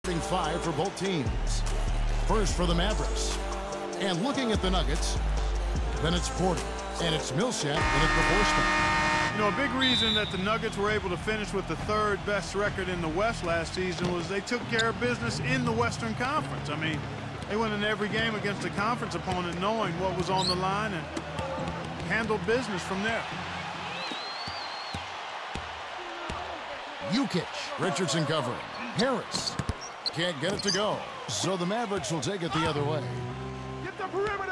5 for both teams. First for the Mavericks. And looking at the Nuggets, then it's Porter. And it's Millsap in it for Forsman. You know, a big reason that the Nuggets were able to finish with the third best record in the West last season was they took care of business in the Western Conference. I mean, they went in every game against a conference opponent knowing what was on the line and handled business from there. Jukic. Richardson covering. Harris can't get it to go. So the Mavericks will take it the other way. Get the perimeter!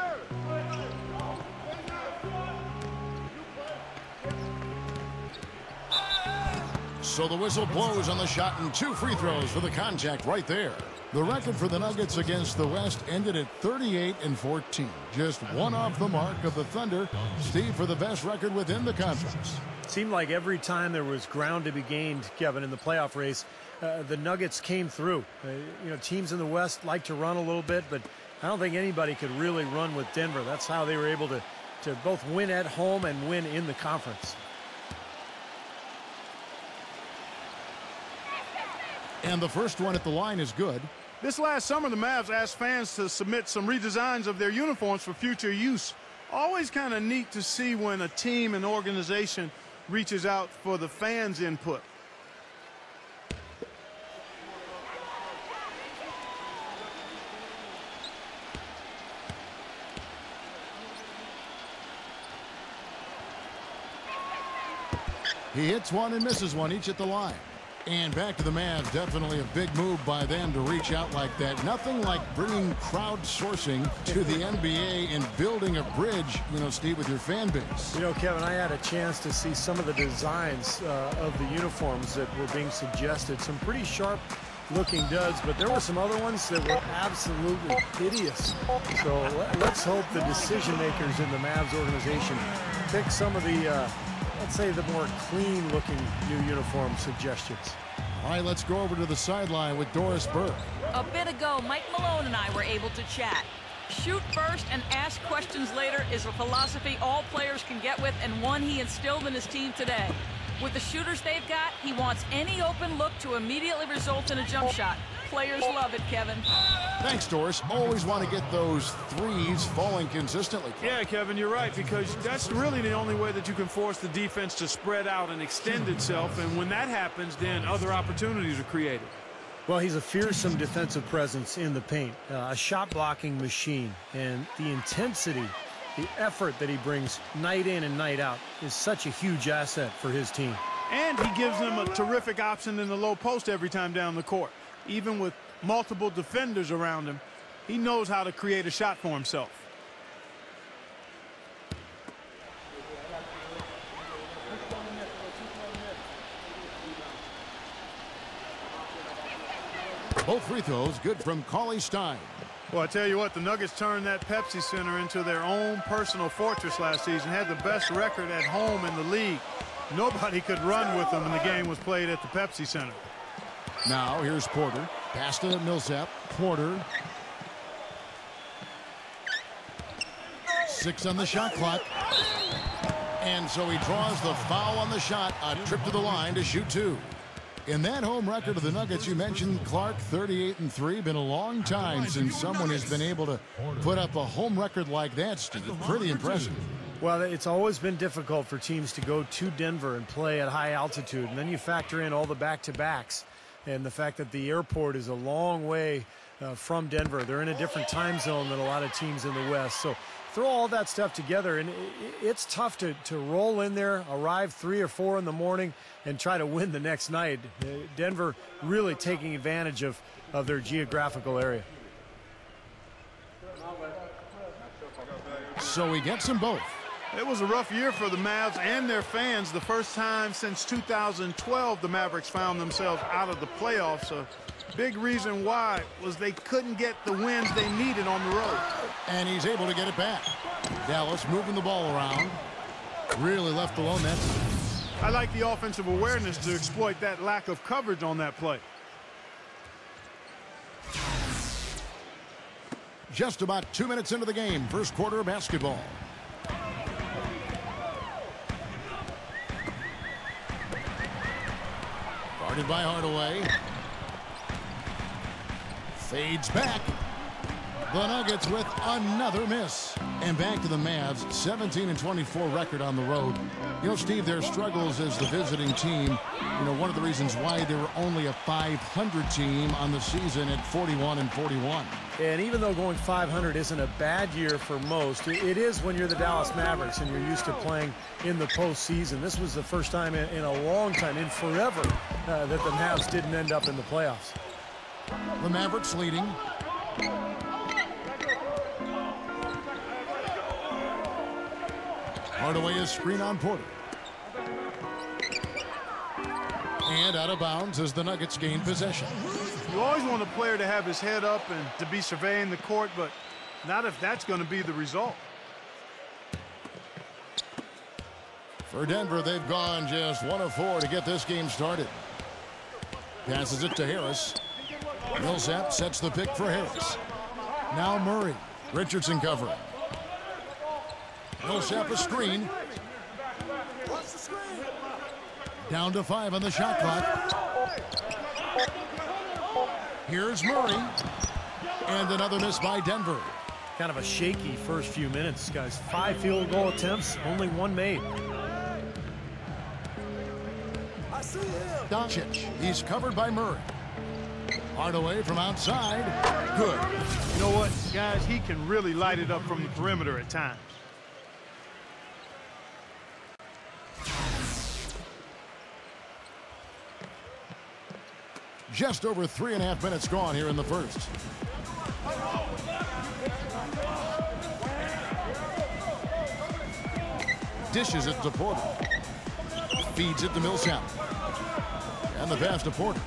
So the whistle blows on the shot and 2 free throws for the contact right there. The record for the Nuggets against the West ended at 38-14. Just one off the mark of the Thunder. Steve, for the best record within the conference. Seemed like every time there was ground to be gained, Kevin, in the playoff race, the Nuggets came through. You know, teams in the West like to run a little bit, but I don't think anybody could really run with Denver. That's how they were able to both win at home and win in the conference. And the first one at the line is good. This last summer, the Mavs asked fans to submit some redesigns of their uniforms for future use. Always kind of neat to see when a team and organization reaches out for the fans' input. He hits one and misses one, each at the line. And back to the Mavs. Definitely a big move by them to reach out like that. Nothing like bringing crowdsourcing to the NBA and building a bridge, you know, Steve, with your fan base. You know, Kevin, I had a chance to see some of the designs of the uniforms that were being suggested. Some pretty sharp-looking duds, but there were some other ones that were absolutely hideous. So let's hope the decision-makers in the Mavs organization pick some of the let's say the more clean-looking new uniform suggestions. All right, let's go over to the sideline with Doris Burke. A bit ago, Mike Malone and I were able to chat. Shoot first and ask questions later is a philosophy all players can get with and one he instilled in his team today. With the shooters they've got, he wants any open look to immediately result in a jump shot. Players love it, Kevin. Thanks, Doris. Always want to get those threes falling consistently. Yeah, Kevin, you're right, because that's really the only way that you can force the defense to spread out and extend itself, and when that happens, then other opportunities are created. Well, he's a fearsome defensive presence in the paint, a shot-blocking machine, and the intensity, the effort that he brings night in and night out is such a huge asset for his team. And he gives them a terrific option in the low post every time down the court. Even with multiple defenders around him, he knows how to create a shot for himself. Both free throws good from Cauley Stein. Well, I tell you what, the Nuggets turned that Pepsi Center into their own personal fortress last season. Had the best record at home in the league. Nobody could run with them when the game was played at the Pepsi Center. Now here's Porter. Pass to Millsap. Porter. 6 on the shot clock. And so he draws the foul on the shot. A trip to the line to shoot 2. In that home record of the Nuggets, you mentioned Clark, 38-3. Been a long time since someone has been able to put up a home record like that, Steve. Pretty impressive. Well, it's always been difficult for teams to go to Denver and play at high altitude. And then you factor in all the back-to-backs and the fact that the airport is a long way from Denver. They're in a different time zone than a lot of teams in the West. So throw all that stuff together, and it's tough to roll in there, arrive 3 or 4 in the morning, and try to win the next night. Denver really taking advantage of their geographical area. So he gets them both. It was a rough year for the Mavs and their fans. The first time since 2012 the Mavericks found themselves out of the playoffs. A big reason why was they couldn't get the wins they needed on the road. And he's able to get it back. Dallas moving the ball around. Really left alone that time. I like the offensive awareness to exploit that lack of coverage on that play. Just about 2 minutes into the game. First quarter of basketball. Guarded by Hardaway. Fades back. The Nuggets with another miss. And back to the Mavs, 17-24 record on the road. You know, Steve, their struggles as the visiting team, you know, one of the reasons why they were only a 500 team on the season at 41-41. And even though going 500 isn't a bad year for most, it is when you're the Dallas Mavericks and you're used to playing in the postseason. This was the first time in a long time, in forever, that the Mavs didn't end up in the playoffs. The Mavericks leading. Hardaway is screen on Porter. And out of bounds as the Nuggets gain possession. You always want a player to have his head up and to be surveying the court, but not if that's going to be the result. For Denver, they've gone just 1 of 4 to get this game started. Passes it to Harris. Millsap sets the pick for Harris. Now Murray. Richardson covering. Millsap a screen. Down to 5 on the shot clock. Here's Murray. And another miss by Denver. Kind of a shaky first few minutes, guys. 5 field goal attempts, only 1 made. Doncic. He's covered by Murray. Hardaway from outside. Good. You know what, guys? He can really light it up from the perimeter at times. Just over 3.5 minutes gone here in the first. Dishes it to Porter. Feeds it to Millsap. And the pass to Porter.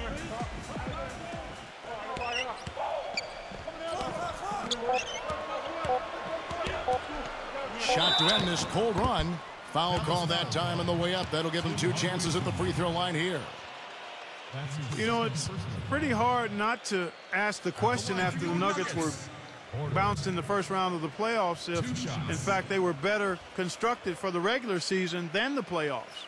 Shot to end this cold run. Foul call that time on the way up. That'll give him 2 chances at the free throw line here. You know, it's pretty hard not to ask the question after the Nuggets were bounced in the first round of the playoffs if, in fact, they were better constructed for the regular season than the playoffs.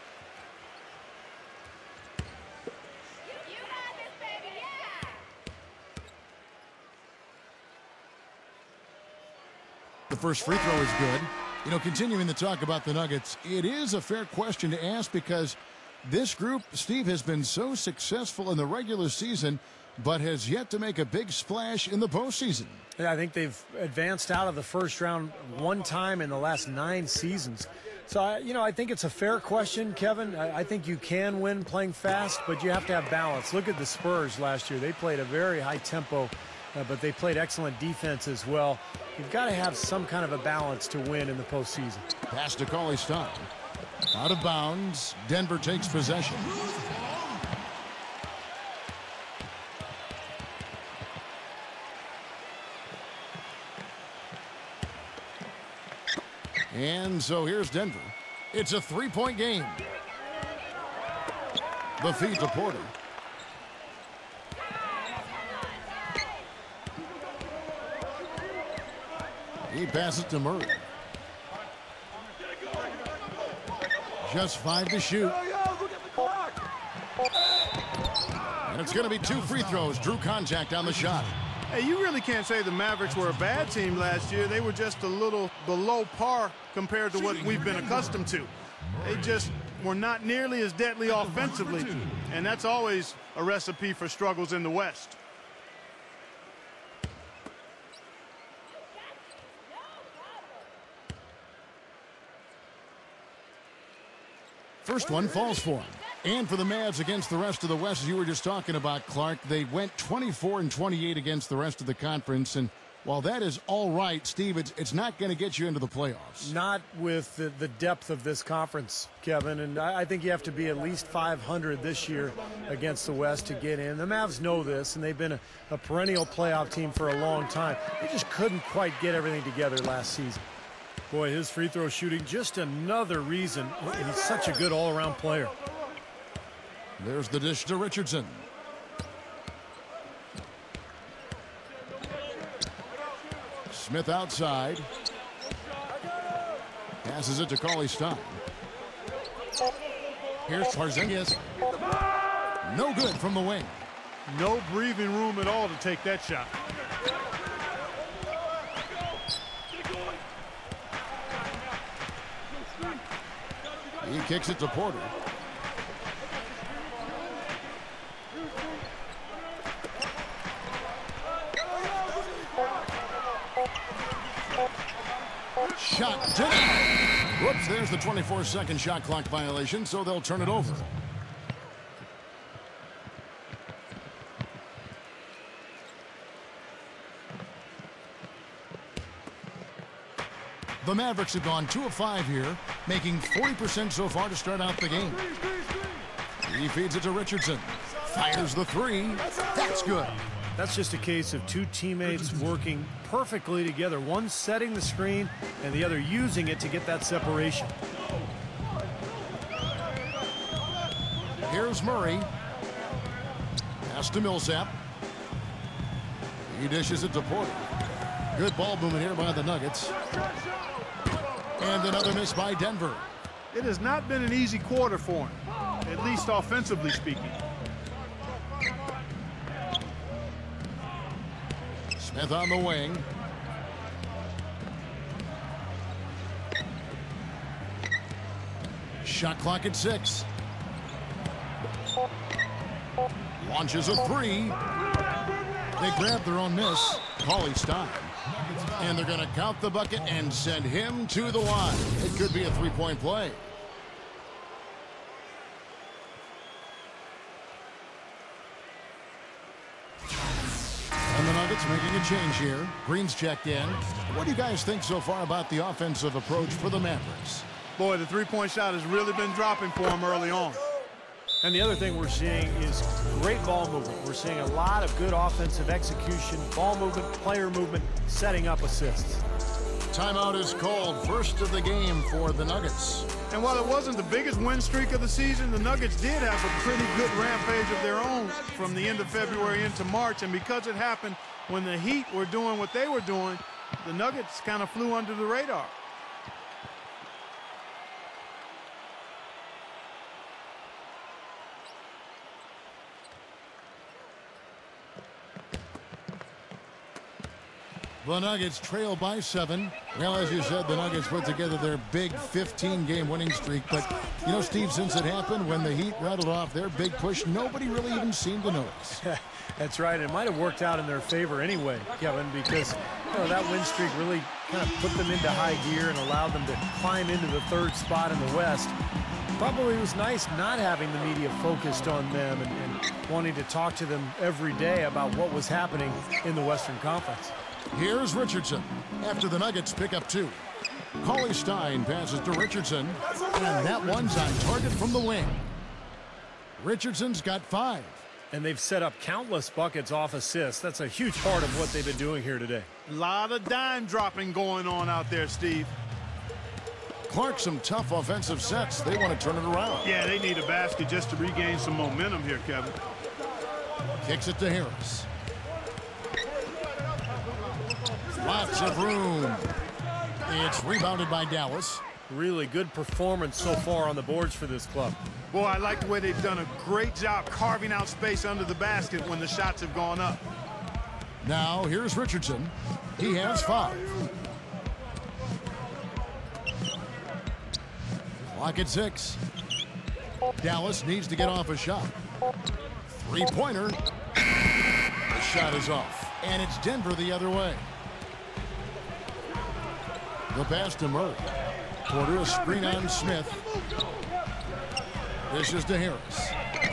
The first free throw is good. You know, continuing to talk about the Nuggets, it is a fair question to ask because this group, Steve, has been so successful in the regular season, but has yet to make a big splash in the postseason. Yeah, I think they've advanced out of the first round 1 time in the last 9 seasons. So, you know, I think it's a fair question, Kevin. I think you can win playing fast, but you have to have balance. Look at the Spurs last year. They played a very high tempo, but they played excellent defense as well. You've got to have some kind of a balance to win in the postseason. Pass to Cauley-Stein. Out of bounds. Denver takes possession. And so here's Denver. It's a 3-point game. The feed to Porter. He passes to Murray. Just 5 to shoot. And it's going to be 2 free throws. Drew contact on the shot. Hey, you really can't say the Mavericks were a bad team last year. They were just a little below par compared to what we've been accustomed to. They just were not nearly as deadly offensively, and that's always a recipe for struggles in the West. First one falls for him. And for the Mavs against the rest of the West, as you were just talking about, Clark, they went 24-28 against the rest of the conference. And while that is all right, Steve, it's not going to get you into the playoffs. Not with the depth of this conference, Kevin. And I think you have to be at least 500 this year against the West to get in. The Mavs know this, and they've been a perennial playoff team for a long time. They just couldn't quite get everything together last season. Boy, his free throw shooting, just another reason. He's such a good all-around player. There's the dish to Richardson. Smith outside. Passes it to Cauley-Stein. Here's Porzingis. No good from the wing. No breathing room at all to take that shot. He kicks it to Porter. Shot denied. Whoops, there's the 24-second shot clock violation, so they'll turn it over. The Mavericks have gone 2 of 5 here, making 40% so far to start out the game. He feeds it to Richardson. Fires the three. That's good. That's just a case of two teammates working perfectly together. One setting the screen and the other using it to get that separation. Here's Murray. Pass to Millsap. He dishes it to Porter. Good ball movement here by the Nuggets. And another miss by Denver. It has not been an easy quarter for him, at least offensively speaking. Smith on the wing. Shot clock at 6. Launches a three. They grab their own miss. Cauley-Stein. And they're going to count the bucket and send him to the line. It could be a three-point play. And the Nuggets making a change here. Green's checked in. What do you guys think so far about the offensive approach for the Mavericks? Boy, the three-point shot has really been dropping for him early on. And the other thing we're seeing is great ball movement. We're seeing a lot of good offensive execution, ball movement, player movement, setting up assists. Timeout is called. First of the game for the Nuggets. And while it wasn't the biggest win streak of the season, the Nuggets did have a pretty good rampage of their own from the end of February into March. And because it happened when the Heat were doing what they were doing, the Nuggets kind of flew under the radar. The Nuggets trail by 7. Well, as you said, the Nuggets put together their big 15-game winning streak. But, you know, Steve, since it happened, when the Heat rattled off their big push, nobody really even seemed to notice. That's right. It might have worked out in their favor anyway, Kevin, because that win streak really kind of put them into high gear and allowed them to climb into the 3rd spot in the West. Probably was nice not having the media focused on them and wanting to talk to them every day about what was happening in the Western Conference. Here's Richardson after the Nuggets pick up 2. Cauley-Stein passes to Richardson, and that one's on target from the wing. Richardson's got 5. And they've set up countless buckets off assists. That's a huge part of what they've been doing here today. A lot of dime dropping going on out there, Steve. Clark, some tough offensive sets. They want to turn it around. Yeah, they need a basket just to regain some momentum here, Kevin. Kicks it to Harris. Lots of room. It's rebounded by Dallas. Really good performance so far on the boards for this club. Boy, I like the way they've done a great job carving out space under the basket when the shots have gone up. Now, here's Richardson. He has 5. Clock at 6. Dallas needs to get off a shot. Three-pointer. The shot is off. And it's Denver the other way. The pass to Murray. Porter, a screen on Smith. This is to Harris.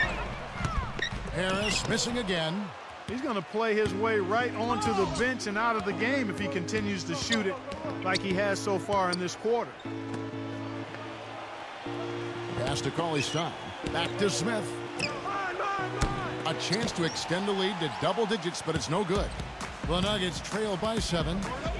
Harris missing again. He's going to play his way right onto the bench and out of the game if he continues to shoot it like he has so far in this quarter. Pass to Cauley-Stein. Back to Smith. A chance to extend the lead to double digits, but it's no good. The Nuggets trail by 7.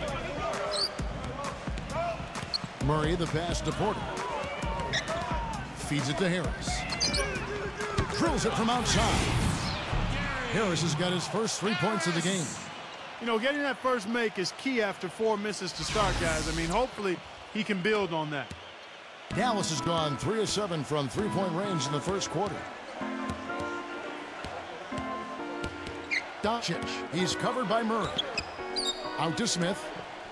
Murray, the pass to Porter. Feeds it to Harris. Drills it from outside. Harris has got his first 3 points of the game. You know, getting that first make is key after 4 misses to start, guys. I mean, hopefully he can build on that. Dallas has gone 3 of 7 from 3-point range in the first quarter. Doncic. He's covered by Murray. Out to Smith.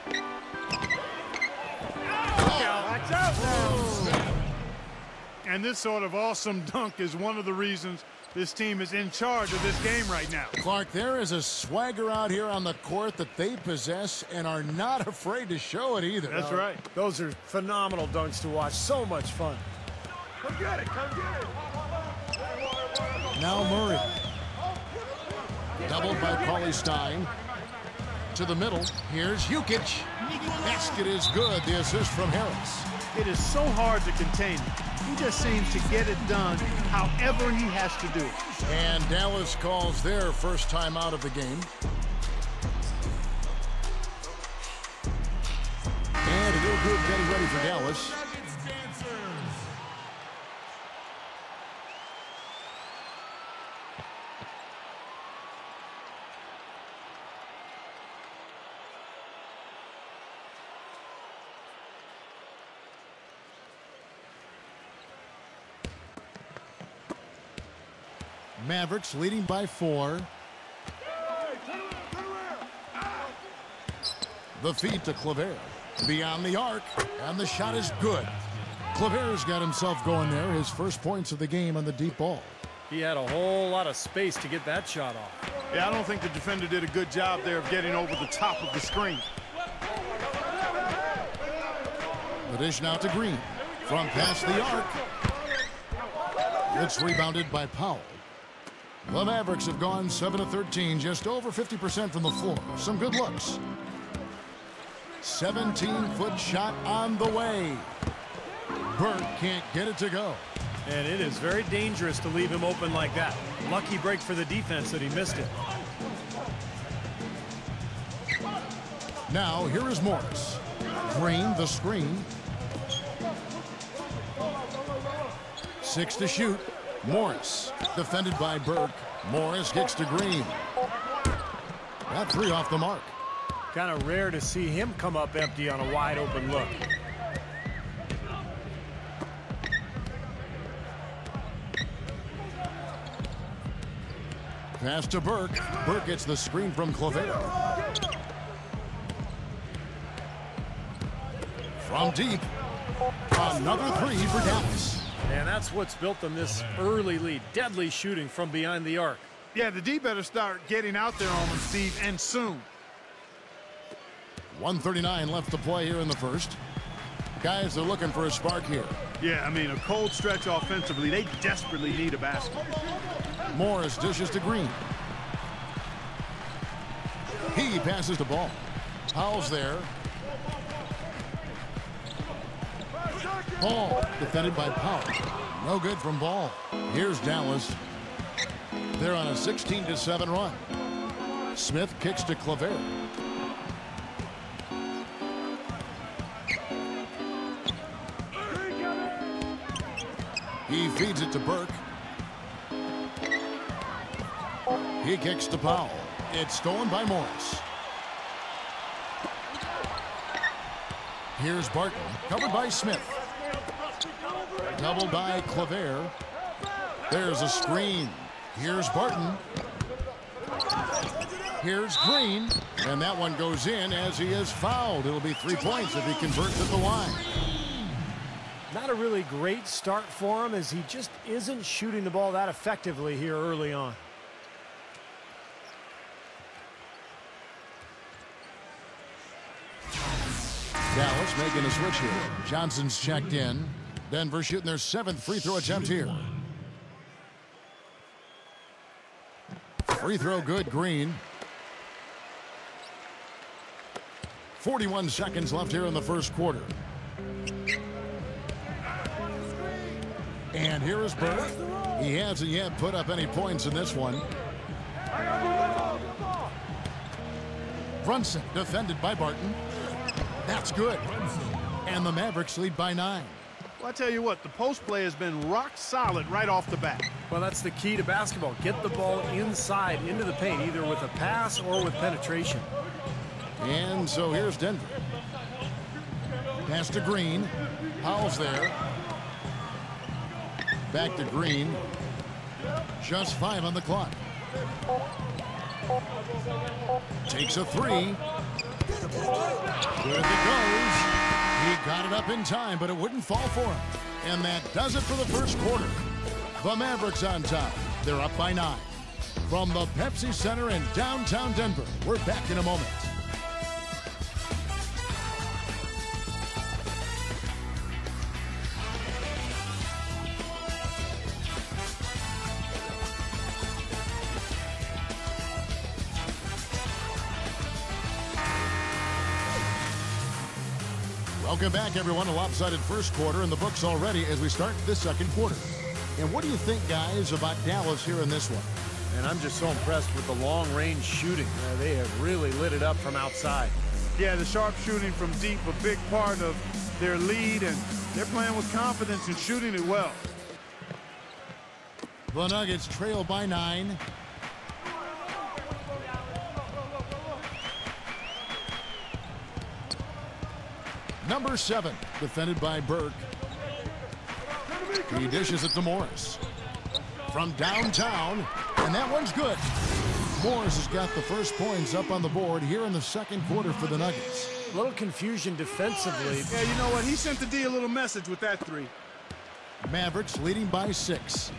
And this sort of awesome dunk is one of the reasons this team is in charge of this game right now. Clark, there is a swagger out here on the court that they possess and are not afraid to show it either. That's right. Those are phenomenal dunks to watch. So much fun. Come get it. Come get it. Now Murray. Doubled by Cauley Stein. To the middle. Here's Jukic. Basket is good. The assist from Harris. It is so hard to contain him. He just seems to get it done however he has to do it. And Dallas calls their first time out of the game. And a little good getting ready for Dallas. Mavericks leading by 4. The feed to Kleber. Beyond the arc, and the shot is good. Kleber's got himself going there. His first points of the game on the deep ball. He had a whole lot of space to get that shot off. Yeah, I don't think the defender did a good job there of getting over the top of the screen. The dish now to Green. From past the arc. It's rebounded by Powell. The Mavericks have gone 7 of 13, just over 50% from the floor. Some good looks. 17-foot shot on the way. Burke can't get it to go. And it is very dangerous to leave him open like that. Lucky break for the defense that he missed it. Now, here is Morris. Green, the screen. 6 to shoot. Morris, defended by Burke. Morris kicks to Green. That 3 off the mark. Kind of rare to see him come up empty on a wide open look. Pass to Burke. Burke gets the screen from Kleber. From deep. Another 3 for Dallas. And that's what's built them this early lead. Deadly shooting from behind the arc. Yeah, the D better start getting out there on them, Steve, and soon. 1:39 left to play here in the first. Guys are looking for a spark here. Yeah, I mean, a cold stretch offensively. They desperately need a basket. Morris dishes to Green. He passes the ball. Powell's there. Ball defended by Powell. No good from Ball. Here's Dallas. They're on a 16-7 run. Smith kicks to Kleber. He feeds it to Burke. He kicks to Powell. It's stolen by Morris. Here's Barton, covered by Smith. Doubled by Kleber. There's a screen. Here's Barton. Here's Green. And that one goes in as he is fouled. It'll be 3 points if he converts at the line. Not a really great start for him as he just isn't shooting the ball that effectively here early on. Dallas making a switch here. Johnson's checked in. Denver shooting their 7th free throw attempt here. Free throw good, Green. 41 seconds left here in the first quarter. And here is Burke. He hasn't yet put up any points in this one. Brunson defended by Barton. That's good. And the Mavericks lead by 9. Well, I tell you what, the post play has been rock solid right off the bat. Well, that's the key to basketball. Get the ball inside into the paint, either with a pass or with penetration. And so here's Denver. Pass to Green. Powell's there. Back to Green. Just 5 on the clock. Takes a three. Good as it goes. He got it up in time, but it wouldn't fall for him. And that does it for the first quarter. The Mavericks on top. They're up by 9. From the Pepsi Center in downtown Denver, we're back in a moment. Welcome back, everyone. A lopsided first quarter in the books already as we start this second quarter. And what do you think, guys, about Dallas here in this one? And I'm just so impressed with the long-range shooting. They have really lit it up from outside. Yeah, the sharp shooting from deep, a big part of their lead, and they're playing with confidence and shooting it well. The Nuggets trail by 9. Number 7, defended by Burke. He dishes it to Morris. From downtown, and that one's good. Morris has got the first points up on the board here in the second quarter for the Nuggets. A little confusion defensively. Yeah, you know what? He sent the D a little message with that three. Mavericks leading by 6.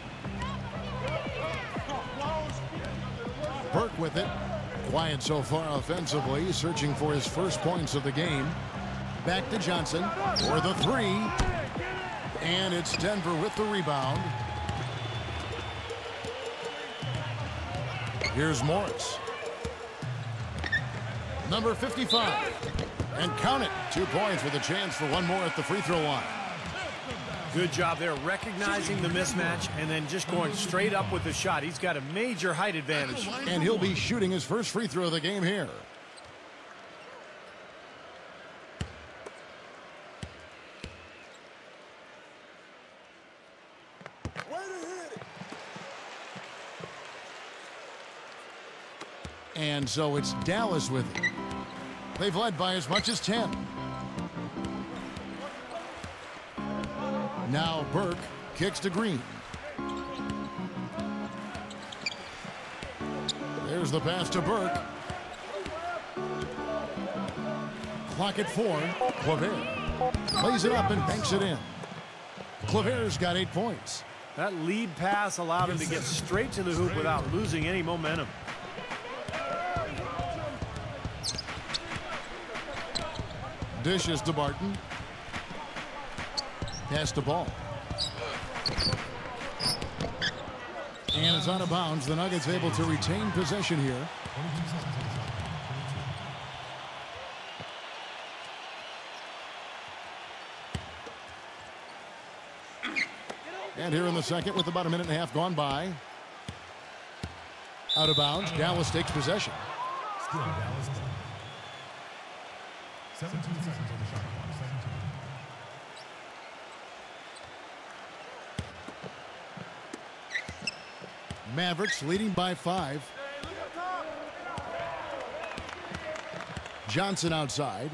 Burke with it. Quiet so far offensively, searching for his first points of the game. Back to Johnson for the three. And it's Denver with the rebound. Here's Morris. Number 55. And count it. 2 points with a chance for one more at the free throw line. Good job there recognizing the mismatch and then just going straight up with the shot. He's got a major height advantage. And he'll be shooting his first free throw of the game here. And so it's Dallas with it. They've led by as much as 10. Now Burke kicks to Green. There's the pass to Burke. Clock at 4. Kleber plays it up and banks it in. Kleber's got 8 points. That lead pass allowed him to get straight to the hoop without losing any momentum. Dishes to Barton. Pass the ball. And it's out of bounds. The Nuggets able to retain possession here. And here in the second with about a minute and a half gone by. Out of bounds. Dallas takes possession. 17 seconds on the shot clock. 17. Mavericks leading by 5. Johnson outside.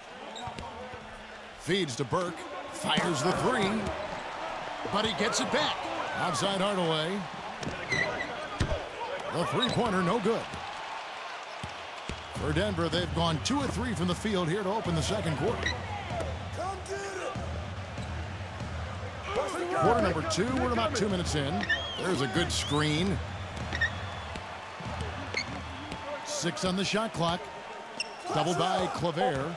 Feeds to Burke. Fires the three. But he gets it back. Outside Hardaway. The three-pointer no good. For Denver, they've gone 2 of 3 from the field here to open the second quarter. Quarter number 2, we're about 2 minutes in. There's a good screen. 6 on the shot clock. Doubled by Kleber.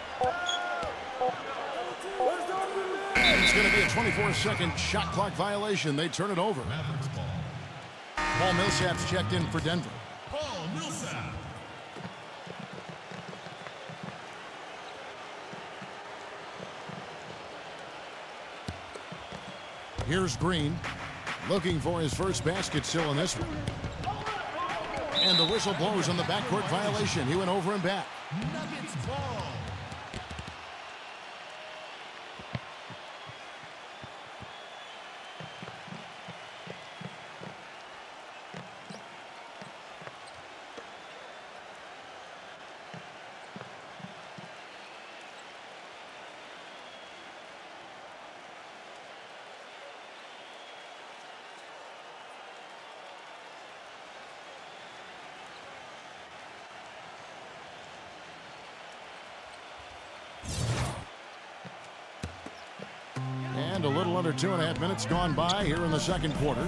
And it's going to be a 24-second shot clock violation. They turn it over. Paul Millsap's checked in for Denver. Paul Millsap. Here's Green, looking for his first basket still in this one. And the whistle blows on the backcourt violation. He went over and back. Nuggets ball. And a little under 2.5 minutes gone by here in the second quarter.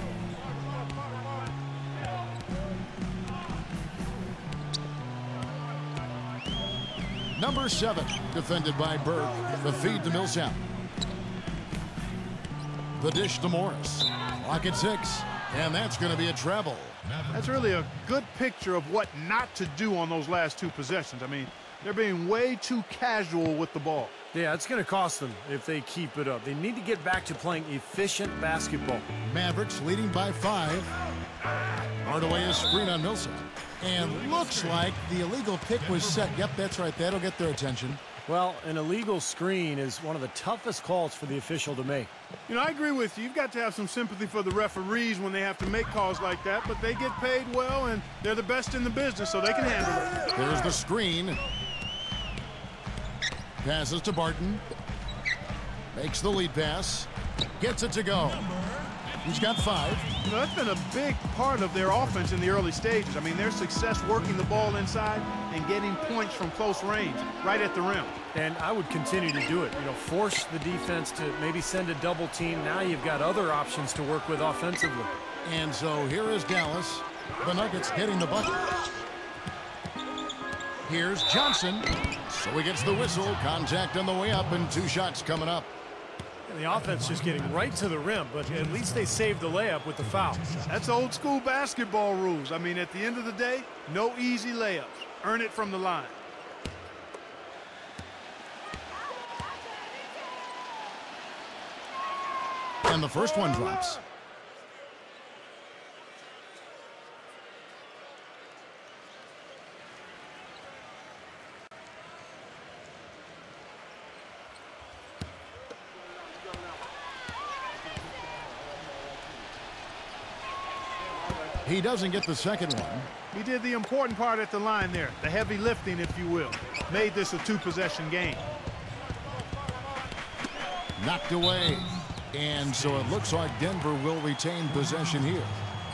Number 7, defended by Burke. The feed to Millsap. The dish to Morris. Clock at 6. And that's going to be a treble. That's really a good picture of what not to do on those last 2 possessions. I mean, they're being way too casual with the ball. Yeah, it's going to cost them if they keep it up. They need to get back to playing efficient basketball. Mavericks leading by 5. Hardaway is screen on Millsap. And looks like the illegal pick was set. Yep, that's right. That'll get their attention. Well, an illegal screen is one of the toughest calls for the official to make. You know, I agree with you. You've got to have some sympathy for the referees when they have to make calls like that, but they get paid well, and they're the best in the business, so they can handle it. There's the screen. Passes to Barton. Makes the lead pass. Gets it to go. He's got 5. You know, that's been a big part of their offense in the early stages. I mean, their success working the ball inside and getting points from close range, right at the rim. And I would continue to do it. You know, force the defense to maybe send a double team. Now you've got other options to work with offensively. And so here is Dallas. The Nuggets getting the bucket. Here's Johnson. So he gets the whistle. Contact on the way up and 2 shots coming up. And the offense just getting right to the rim, but at least they saved the layup with the foul. That's old school basketball rules. I mean, at the end of the day, no easy layups. Earn it from the line. And the first one drops. He doesn't get the second one. He did the important part at the line there, the heavy lifting, if you will. Made this a 2-possession game. Knocked away. And so it looks like Denver will retain possession here.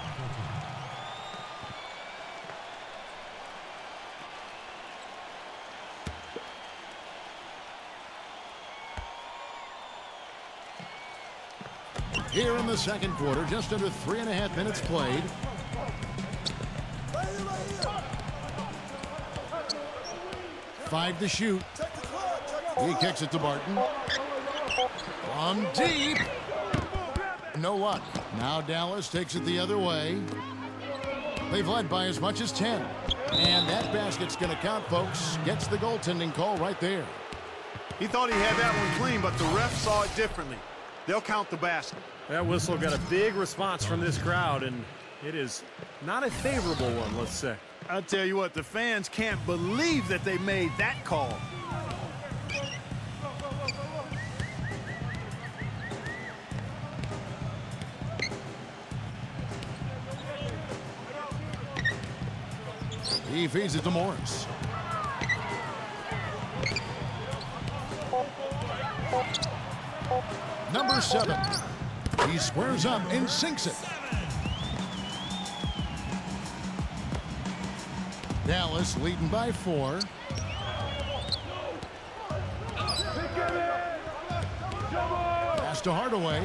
Here in the second quarter, just under 3.5 minutes played. Five to shoot. He kicks it to Barton. From deep. No luck. Now Dallas takes it the other way. They've led by as much as 10. And that basket's going to count, folks. Gets the goaltending call right there. He thought he had that one clean, but the ref saw it differently. They'll count the basket. That whistle got a big response from this crowd, and it is not a favorable one, let's say. I'll tell you what, the fans can't believe that they made that call. He feeds it to Morris. Number 7. He squares up and sinks it. Dallas leading by 4. Pass to Hardaway.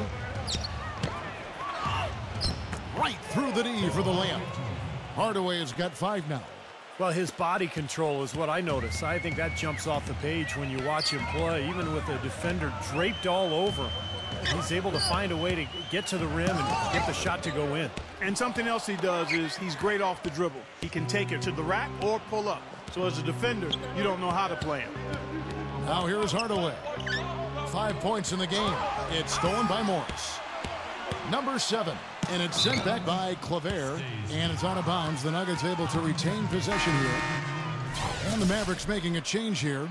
Right through the knee for the layup. Hardaway has got 5 now. Well, his body control is what I notice. I think that jumps off the page when you watch him play. Even with the defender draped all over him, he's able to find a way to get to the rim and get the shot to go in. And something else he does is he's great off the dribble. He can take it to the rack or pull up. So as a defender, you don't know how to play him. Now here is Hardaway. 5 points in the game. It's stolen by Morris. Number 7. And it's sent back by Claver. And it's out of bounds. The Nuggets able to retain possession here. And the Mavericks making a change here.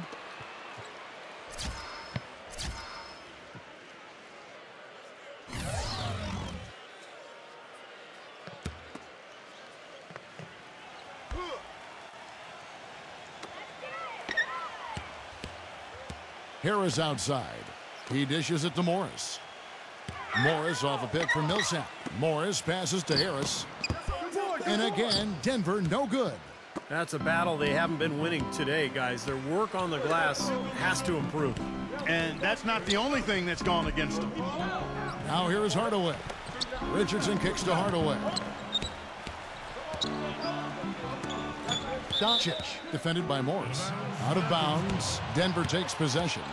Harris outside. He dishes it to Morris. Morris off a pick from Millsap. Morris passes to Harris. And again, Denver no good. That's a battle they haven't been winning today, guys. Their work on the glass has to improve. And that's not the only thing that's gone against them. Now here is Hardaway. Richardson kicks to Hardaway. Doncic, defended by Morris. Out of bounds. Denver takes possession.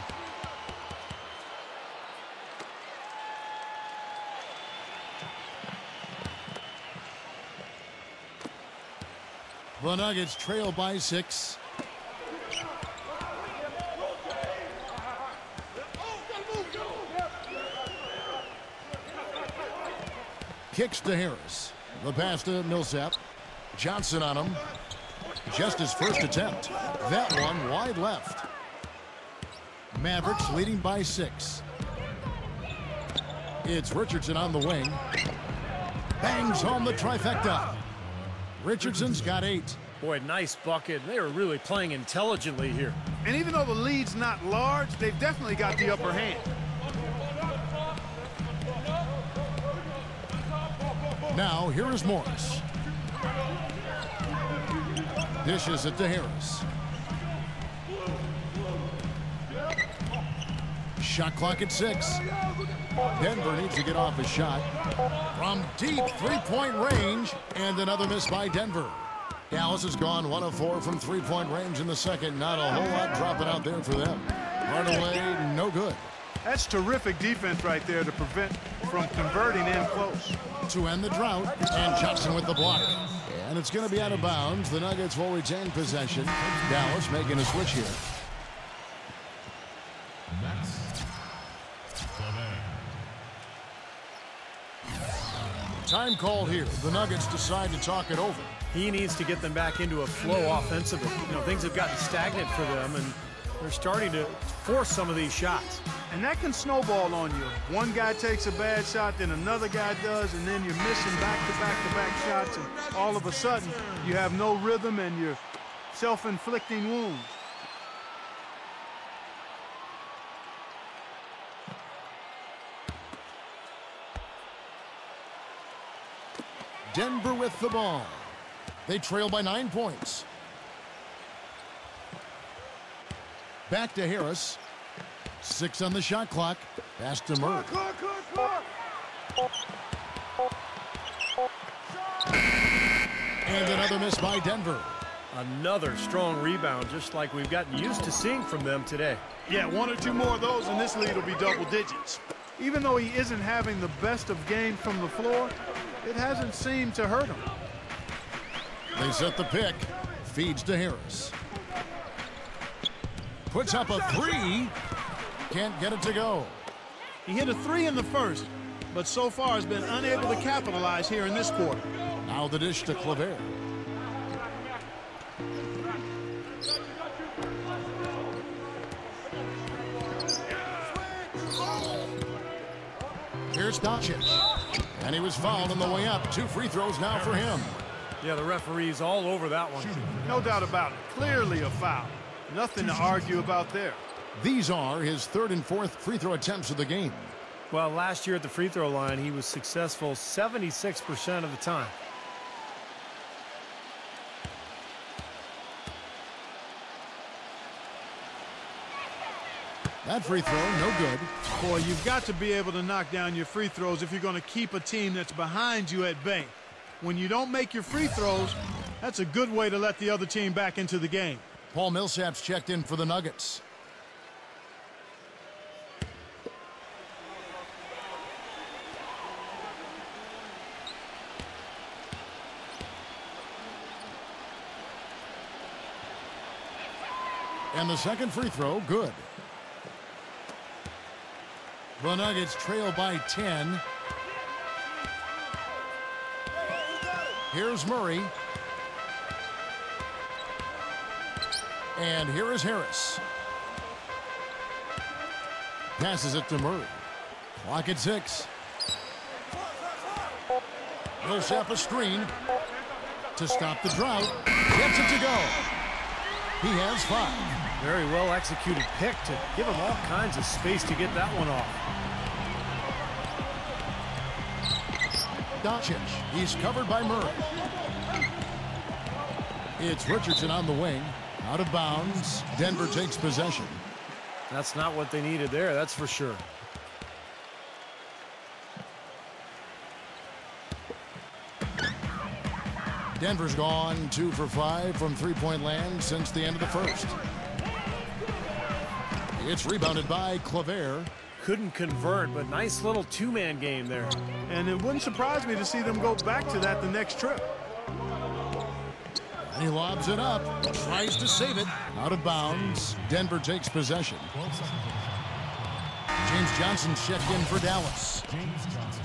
The Nuggets trail by 6. Kicks to Harris. The pass to Millsap. Johnson on him. Just his first attempt. That one wide left. Mavericks leading by 6. It's Richardson on the wing. Bangs home the trifecta. Richardson's got 8. Boy, nice bucket. They are really playing intelligently here. And even though the lead's not large, they've definitely got the upper hand. Now, here is Morris. Dishes it to Harris. Shot clock at 6. Denver needs to get off a shot. From deep three-point range, and another miss by Denver. Dallas has gone 1 of 4 from three-point range in the second. Not a whole lot dropping out there for them. Hardaway, no good. That's terrific defense right there to prevent from converting in close. To end the drought, and Johnson with the block. And it's going to be out of bounds. The Nuggets will retain possession. Dallas making a switch here. Max Kleber. Time called here. The Nuggets decide to talk it over. He needs to get them back into a flow offensively. You know, things have gotten stagnant for them, and they're starting to force some of these shots. And that can snowball on you. One guy takes a bad shot, then another guy does, and then you're missing back-to-back-to-back shots, and all of a sudden you have no rhythm and you're self-inflicting wounds. Denver with the ball. They trail by 9 points. Back to Harris. 6 on the shot clock. Pass to Murray. And another miss by Denver. Another strong rebound, just like we've gotten used to seeing from them today. Yeah, 1 or 2 more of those and this lead will be double digits. Even though he isn't having the best of games from the floor, it hasn't seemed to hurt him. They set the pick. Feeds to Harris. Puts up a 3. Can't get it to go. He hit a 3 in the first, but so far has been unable to capitalize here in this quarter. Now the dish to Kleber. Here's Doncic. And he was fouled on the way up. 2 free throws now for him. Yeah, the referee's all over that one. No doubt about it. Clearly a foul. Nothing to argue about there. These are his 3rd and 4th free throw attempts of the game. Well, last year at the free throw line, he was successful 76% of the time. That free throw, no good. Boy, you've got to be able to knock down your free throws if you're going to keep a team that's behind you at bay. When you don't make your free throws, that's a good way to let the other team back into the game. Paul Millsap's checked in for the Nuggets. And the second free throw, good. The Nuggets trail by 10. Here's Murray. And here is Harris. Passes it to Murray. Clock at 6. Millsap a screen to stop the drought. Gets it to go. He has 5. Very well executed pick to give him all kinds of space to get that one off. Doncic. He's covered by Murray. It's Richardson on the wing. Out of bounds. Denver takes possession. That's not what they needed there, that's for sure. Denver's gone 2 for 5 from three-point land since the end of the first. It's rebounded by Claver. Couldn't convert, but nice little two-man game there. And it wouldn't surprise me to see them go back to that the next trip. And he lobs it up. Tries to save it. Out of bounds. Denver takes possession. 12 seconds. James Johnson checked in for Dallas. James Johnson.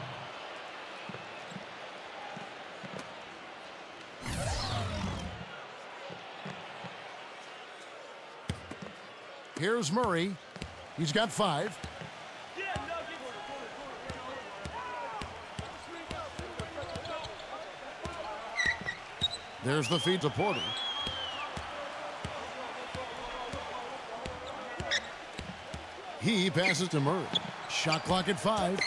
Here's Murray. He's got 5. There's the feed to Porter. He passes to Murray. Shot clock at 5.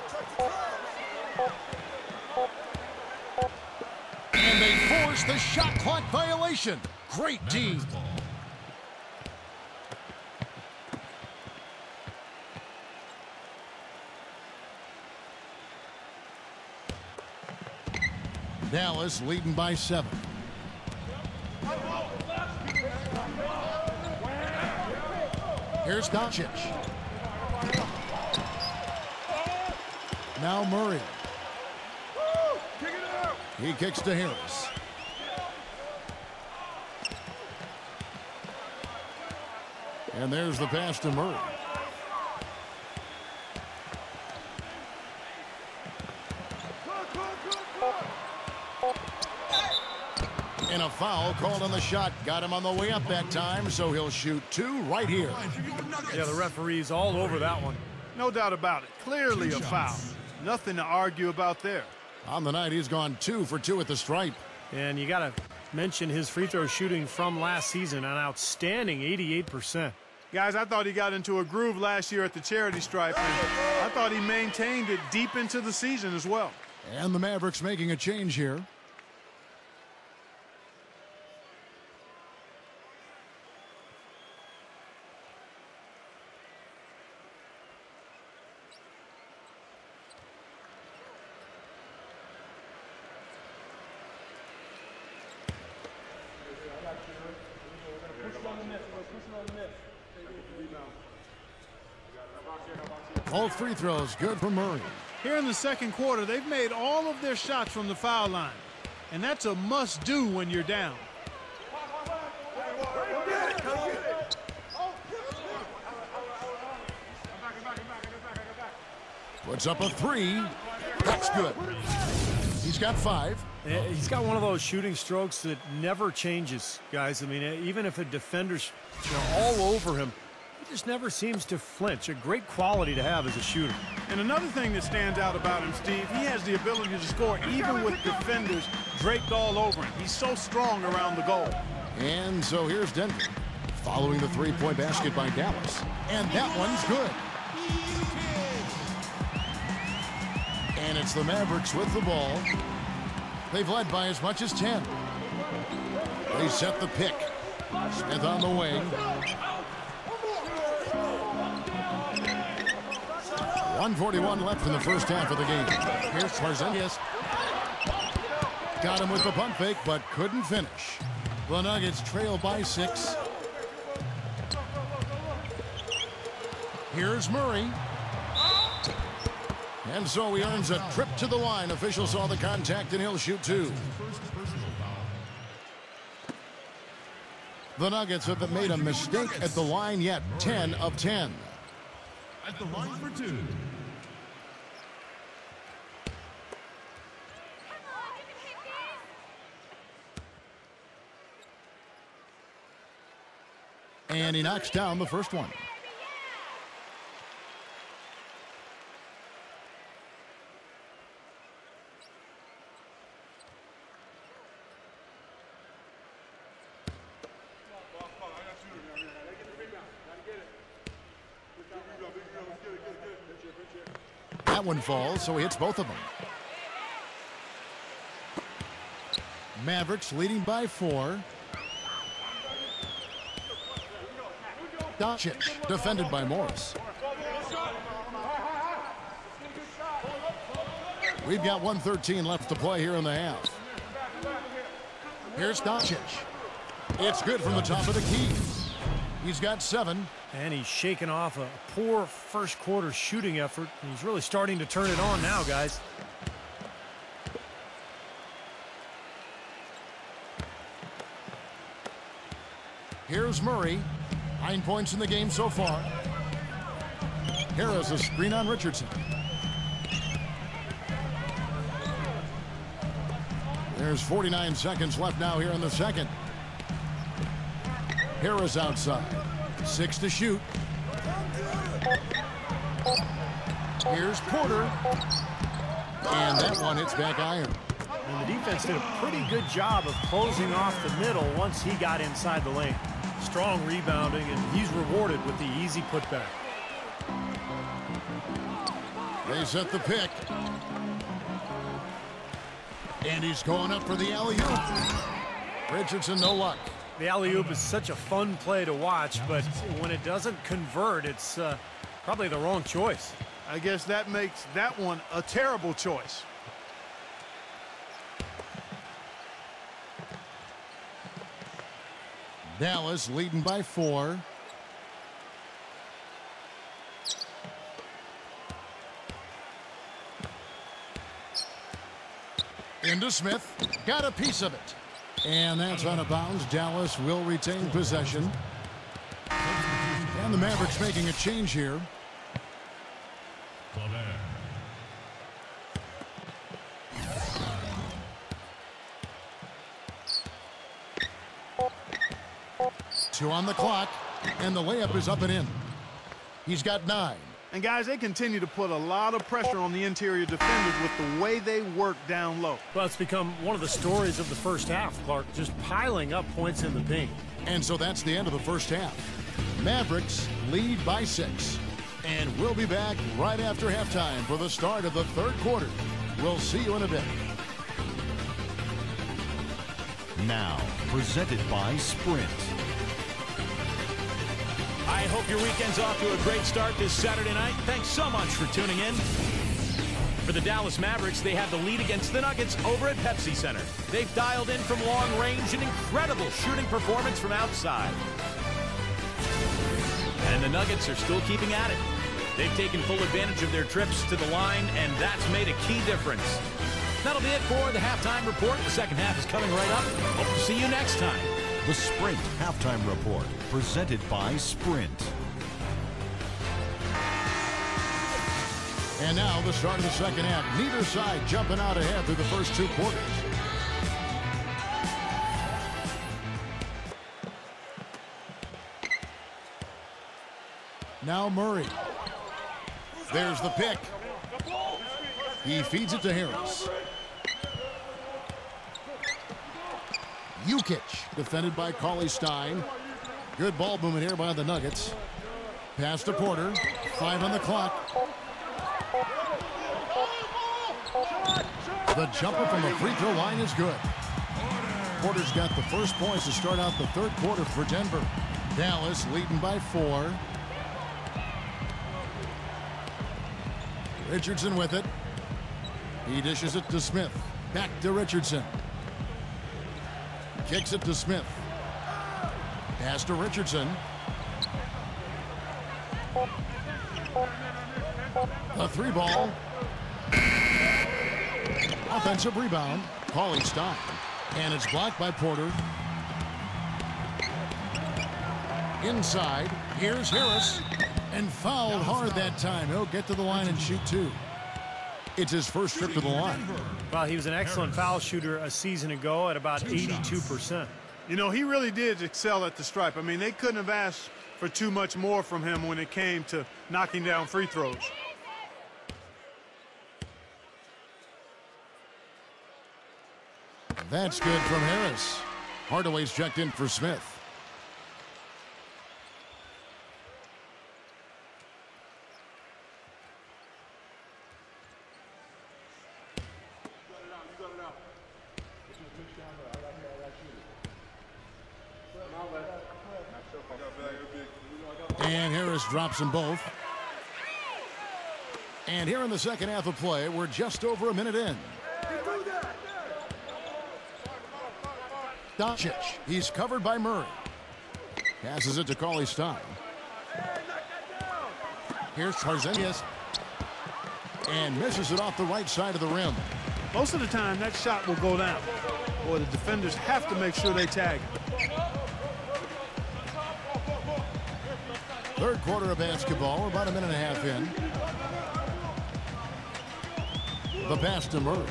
And they force the shot clock violation. Great D. Dallas leading by 7. Here's Doncic. Now Murray. He kicks to Harris. And there's the pass to Murray. And a foul called on the shot. Got him on the way up that time, so he'll shoot 2 right here. Yeah, the referee's all over that one. No doubt about it. Clearly a foul. Nothing to argue about there. On the night, he's gone 2 for 2 at the stripe. And you got to mention his free throw shooting from last season, an outstanding 88%. Guys, I thought he got into a groove last year at the charity stripe, and I thought he maintained it deep into the season as well. And the Mavericks making a change here. All free throws good for Murray. Here in the second quarter, they've made all of their shots from the foul line. And that's a must-do when you're down. Puts up a 3. That's good. He's got 5. He's got one of those shooting strokes that never changes, guys. I mean, even if a defender's all over him, he just never seems to flinch. A great quality to have as a shooter. And another thing that stands out about him, Steve, he has the ability to score even with defenders draped all over him. He's so strong around the goal. And so here's Denver, following the three-point basket by Dallas. And that one's good. And it's the Mavericks with the ball. They've led by as much as 10. They set the pick. Smith on the wing. 1:41 left in the first half of the game. Here's Porzingis. Got him with the pump fake, but couldn't finish. The Nuggets trail by 6. Here's Murray. And so he earns a trip to the line. Official saw the contact, and he'll shoot 2. The Nuggets haven't made a mistake at the line yet. 10 of 10. At the line for 2. And he knocks down the first one. That one falls, so he hits both of them. Mavericks leading by 4. Doncic defended by Morris. We've got 1:13 left to play here in the half. Here's Doncic. It's good from the top of the key. He's got 7. And he's shaking off a poor first quarter shooting effort. He's really starting to turn it on now, guys. Here's Murray. 9 points in the game so far. Harris a screen on Richardson. There's 49 seconds left now here in the second. Harris outside. 6 to shoot. Here's Porter. And that one hits back iron. And the defense did a pretty good job of closing off the middle once he got inside the lane. Strong rebounding, and he's rewarded with the easy putback. They set the pick. And he's going up for the alley-oop. Richardson, no luck. The alley-oop is such a fun play to watch, but when it doesn't convert, it's probably the wrong choice. I guess that makes that one a terrible choice. Dallas leading by 4. Into Smith. Got a piece of it. And that's out of bounds. Dallas will retain possession. And the Mavericks making a change here. Two on the clock, and the layup is up and in. He's got 9. And guys, they continue to put a lot of pressure on the interior defenders with the way they work down low. Well, it's become one of the stories of the first half, Clark, just piling up points in the paint. And so that's the end of the first half. Mavericks lead by 6. And we'll be back right after halftime for the start of the third quarter. We'll see you in a bit. Now, presented by Sprint. I hope your weekend's off to a great start this Saturday night. Thanks so much for tuning in. For the Dallas Mavericks, they have the lead against the Nuggets over at Pepsi Center. They've dialed in from long range an incredible shooting performance from outside. And the Nuggets are still keeping at it. They've taken full advantage of their trips to the line, and that's made a key difference. That'll be it for the halftime report. The second half is coming right up. Hope to see you next time. The Sprint Halftime Report, presented by Sprint. And now the start of the second half. Neither side jumping out ahead through the first 2 quarters. Now Murray. There's the pick. He feeds it to Harris. Jukic, defended by Cauley-Stein. Good ball movement here by the Nuggets. Pass to Porter. 5 on the clock. The jumper from the free throw line is good. Porter's got the first points to start out the third quarter for Denver. Dallas leading by 4. Richardson with it. He dishes it to Smith. Back to Richardson. Kicks it to Smith. Pass to Richardson. A 3 ball. Offensive rebound. Cauley-Stein. And it's blocked by Porter. Inside. Here's Harris. And fouled hard that time. He'll get to the line and shoot 2. It's his first trip to the line. Well, he was an excellent foul shooter a season ago at about 82%. You know, he really did excel at the stripe. I mean, they couldn't have asked for too much more from him when it came to knocking down free throws. That's good from Harris. Hardaway's checked in for Smith. And Harris drops them both. And here in the second half of play, we're just over a minute in. Doncic, he's covered by Murray. Passes it to Cauley-Stein. Here's Porzingis. And misses it off the right side of the rim. Most of the time, that shot will go down. Boy, the defenders have to make sure they tag him. Third quarter of basketball, about a minute and a half in. The pass to Murray.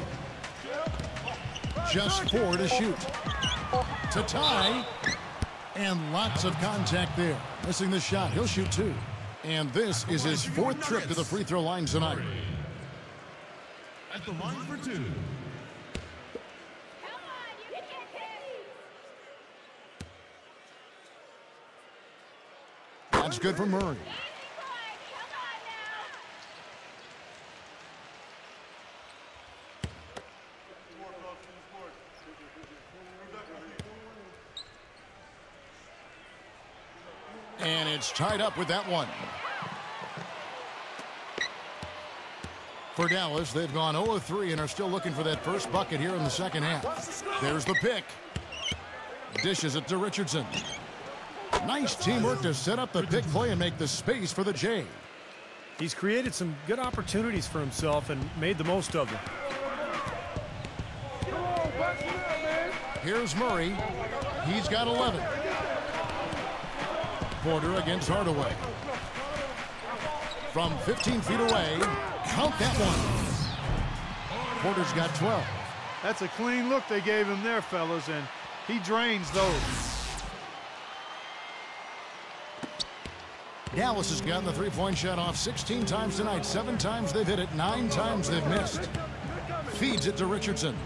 Just 4 to shoot. To tie. And lots of contact there. Missing the shot. He'll shoot 2. And this is his 4th trip to the free throw line tonight. At the line for 2. That's good for Murray. And it's tied up with that one. For Dallas, they've gone 0 of 3 and are still looking for that first bucket here in the second half. There's the pick. Dishes it to Richardson. Nice teamwork to set up the pick play and make the space for the J. He's created some good opportunities for himself and made the most of them. Here's Murray. He's got 11. Porter against Hardaway. From 15 feet away, count that one. Porter's got 12. That's a clean look they gave him there, fellas, and he drains those. Dallas has gotten the three-point shot off 16 times tonight. 7 times they've hit it, 9 times they've missed. Feeds it to Richardson.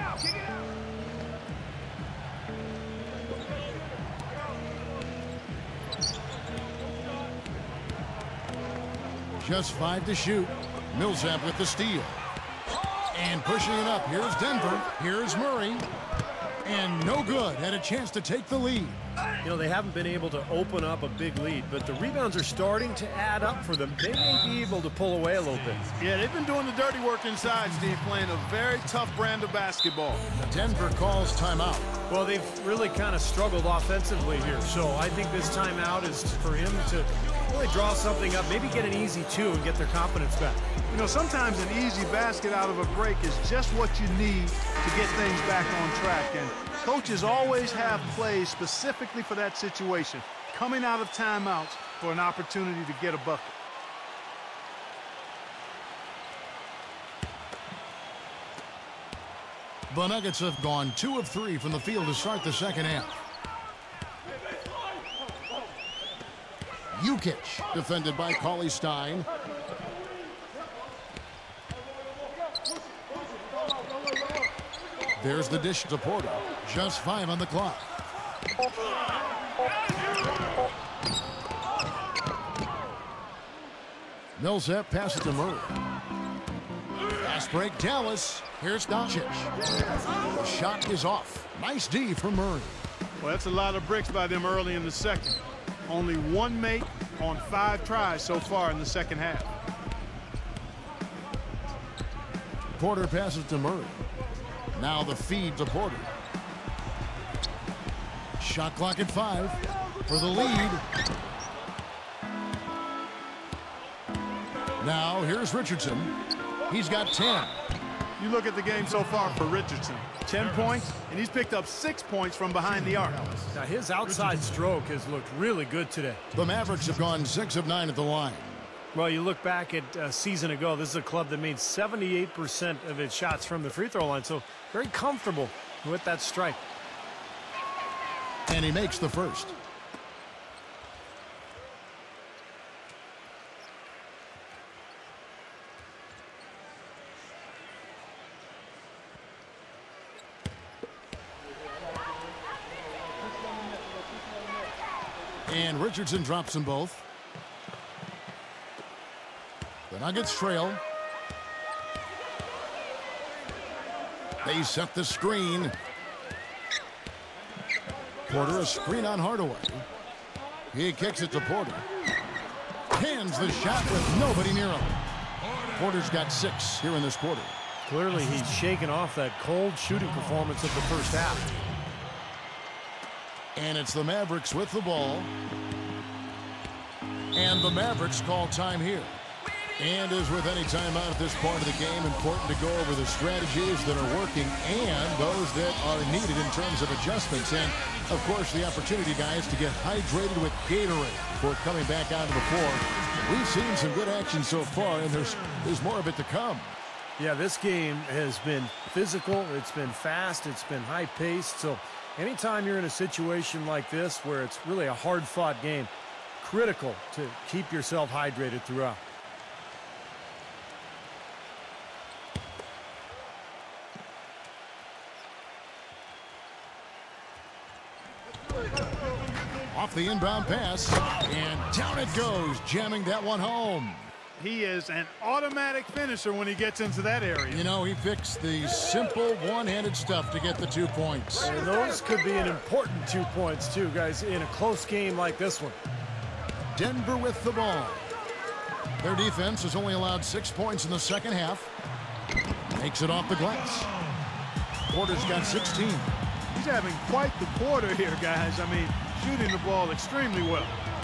Just 5 to shoot. Millsap with the steal. And pushing it up. Here's Denver. Here's Murray. And no good. Had a chance to take the lead. You know, they haven't been able to open up a big lead, but the rebounds are starting to add up for them. They may be able to pull away a little bit. Yeah, they've been doing the dirty work inside, Steve, playing a very tough brand of basketball. Denver calls timeout. Well, they've really kind of struggled offensively here, so I think this timeout is for him to really draw something up, maybe get an easy 2 and get their confidence back. You know, sometimes an easy basket out of a break is just what you need to get things back on track. And coaches always have plays specifically for that situation, coming out of timeouts for an opportunity to get a bucket. The Nuggets have gone 2 of 3 from the field to start the second half. Jukic, defended by Cauley-Stein. There's the dish to Porter. Just 5 on the clock. Millsap passes to Murray. Fast break, Dallas. Here's Doncic. The shot is off. Nice D from Murray. Well, that's a lot of bricks by them early in the second. Only 1 make on 5 tries so far in the second half. Porter passes to Murray. Now the feed to Porter. Shot clock at 5 for the lead. Now here's Richardson. He's got 10. You look at the game so far for Richardson. 10 points, and he's picked up 6 points from behind the arc. Now, his outside stroke has looked really good today. The Mavericks have gone 6 of 9 at the line. Well, you look back at a season ago, this is a club that made 78% of its shots from the free throw line, so very comfortable with that strike. And he makes the first. And Richardson drops them both. The Nuggets trail. They set the screen. Porter, a screen on Hardaway. He kicks it to Porter. lands the shot with nobody near him. Porter's got 6 here in this quarter. Clearly, he's shaken off that cold shooting performance of the first half. And it's the Mavericks with the ball. And the Mavericks call time here. And as with any timeout at this part of the game, important to go over the strategies that are working and those that are needed in terms of adjustments. And, of course, the opportunity, guys, to get hydrated with Gatorade before coming back onto the floor. We've seen some good action so far, and there's more of it to come. Yeah, this game has been physical. It's been fast. It's been high-paced. So anytime you're in a situation like this where it's really a hard-fought game, critical to keep yourself hydrated throughout. Off the inbound pass, and down it goes, jamming that one home. He is an automatic finisher when he gets into that area. You know, he picks the simple one-handed stuff to get the 2 points. And those could be an important 2 points, too, guys, in a close game like this one. Denver with the ball. Their defense has only allowed 6 points in the second half. Makes it off the glass. Porter's got 16. He's having quite the quarter here, guys. I mean, shooting the ball extremely well.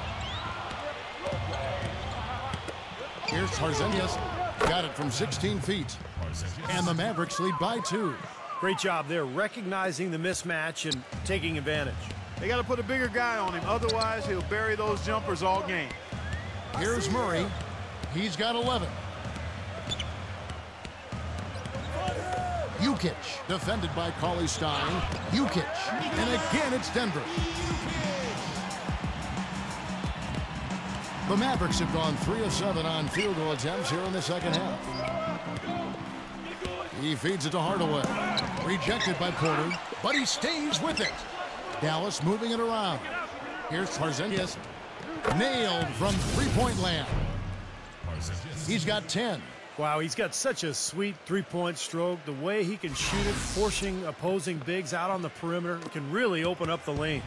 Here's Tarzanias. Got it from 16 feet. And the Mavericks lead by 2. Great job there, recognizing the mismatch and taking advantage. They got to put a bigger guy on him. Otherwise, he'll bury those jumpers all game. Here's Murray. He's got 11. Jukic, defended by Cauley-Stein. Jukic, and again it's Denver. The Mavericks have gone 3 of 7 on field goal attempts here in the second half. He feeds it to Hardaway. Rejected by Porter, but he stays with it. Dallas moving it around. Here's Tarzanias. Nailed from three-point land. He's got 10. Wow, he's got such a sweet three-point stroke. The way he can shoot it, forcing opposing bigs out on the perimeter, can really open up the lane.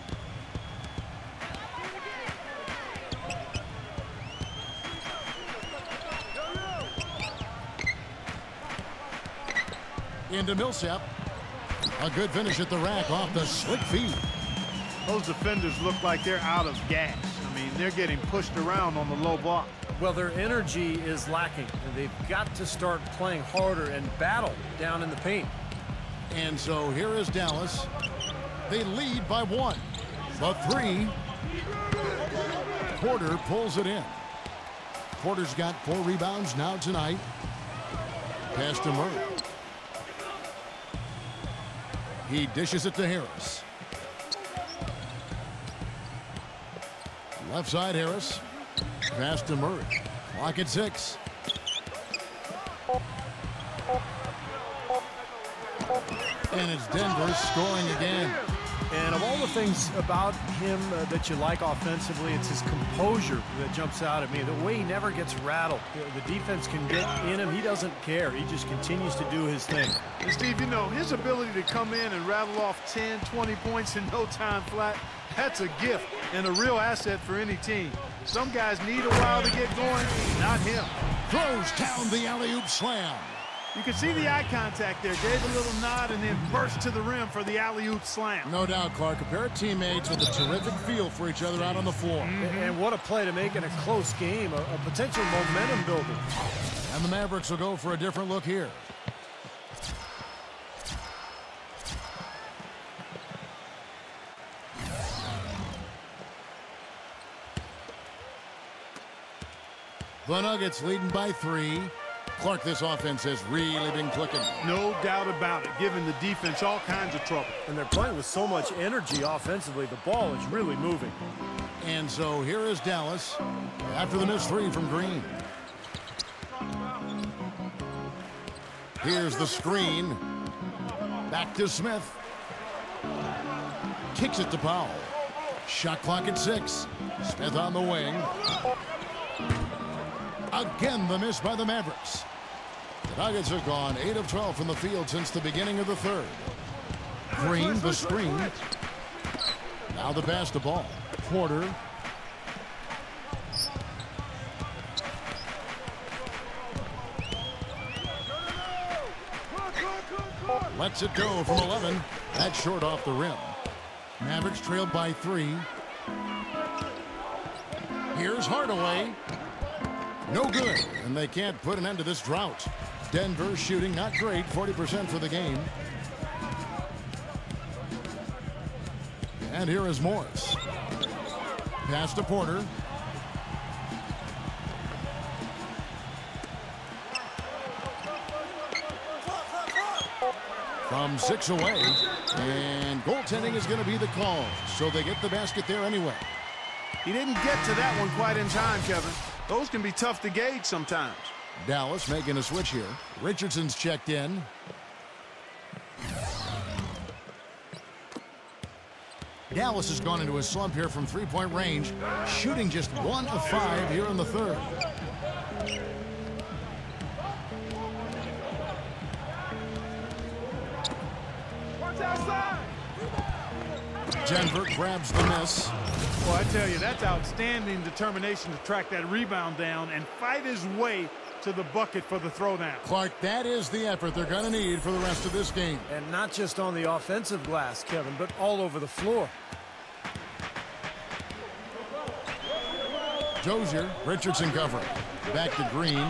Into Millsap. A good finish at the rack off the slick feed. Those defenders look like they're out of gas. I mean, they're getting pushed around on the low block. Well, their energy is lacking. They've got to start playing harder and battle down in the paint. And so here is Dallas. They lead by 1. The 3. Porter pulls it in. Porter's got 4 rebounds now tonight. Pass to Murray. He dishes it to Harris. Left side Harris. Pass to Murray. Clock at 6. And it's Denver scoring again. And of all the things about him that you like offensively, it's his composure that jumps out at me. The way he never gets rattled. The defense can get in him. He doesn't care. He just continues to do his thing. And Steve, you know, his ability to come in and rattle off 10, 20 points in no time flat, that's a gift and a real asset for any team. Some guys need a while to get going, not him. Throws down the alley-oop slam. You can see the eye contact there. Gave a little nod and then burst to the rim for the alley-oop slam. No doubt, Clark. A pair of teammates with a terrific feel for each other out on the floor. And what a play to make in a close game, a potential momentum builder. And the Mavericks will go for a different look here. The Nuggets leading by 3. Clark, this offense has really been clicking. No doubt about it, giving the defense all kinds of trouble. And they're playing with so much energy offensively. The ball is really moving. And so here is Dallas after the missed 3 from Green. Here's the screen. Back to Smith. Kicks it to Powell. Shot clock at 6. Smith on the wing. Again, the miss by the Mavericks. The Nuggets have gone 8 of 12 from the field since the beginning of the third. Green, the screen. Now the pass to Ball. Porter. lets it go from 11. That's short off the rim. Mavericks trailed by 3. Here's Hardaway. No good, and they can't put an end to this drought. Denver shooting not great, 40% for the game. And here is Morris. Pass to Porter. From 6 away, and goaltending is going to be the call, so they get the basket there anyway. He didn't get to that one quite in time, Kevin. Those can be tough to gauge sometimes. Dallas making a switch here. Richardson's checked in. Dallas has gone into a slump here from three-point range, shooting just 1 of 5 here in the third. Denver grabs the miss. Well, I tell you, that's outstanding determination to track that rebound down and fight his way to the bucket for the throwdown. Clark, that is the effort they're going to need for the rest of this game. And not just on the offensive glass, Kevin, but all over the floor. Dozier, Richardson covering. Back to Green.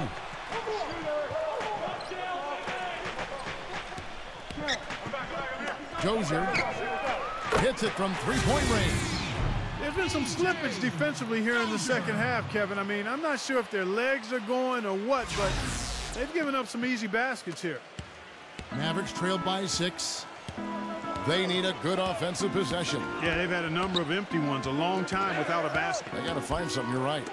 Dozier hits it from three-point range. There's been some slippage defensively here in the second half, Kevin. I mean, I'm not sure if their legs are going or what, but they've given up some easy baskets here. Mavericks trailed by 6. They need a good offensive possession. Yeah, they've had a number of empty ones, a long time without a basket. They got to find something, you're right.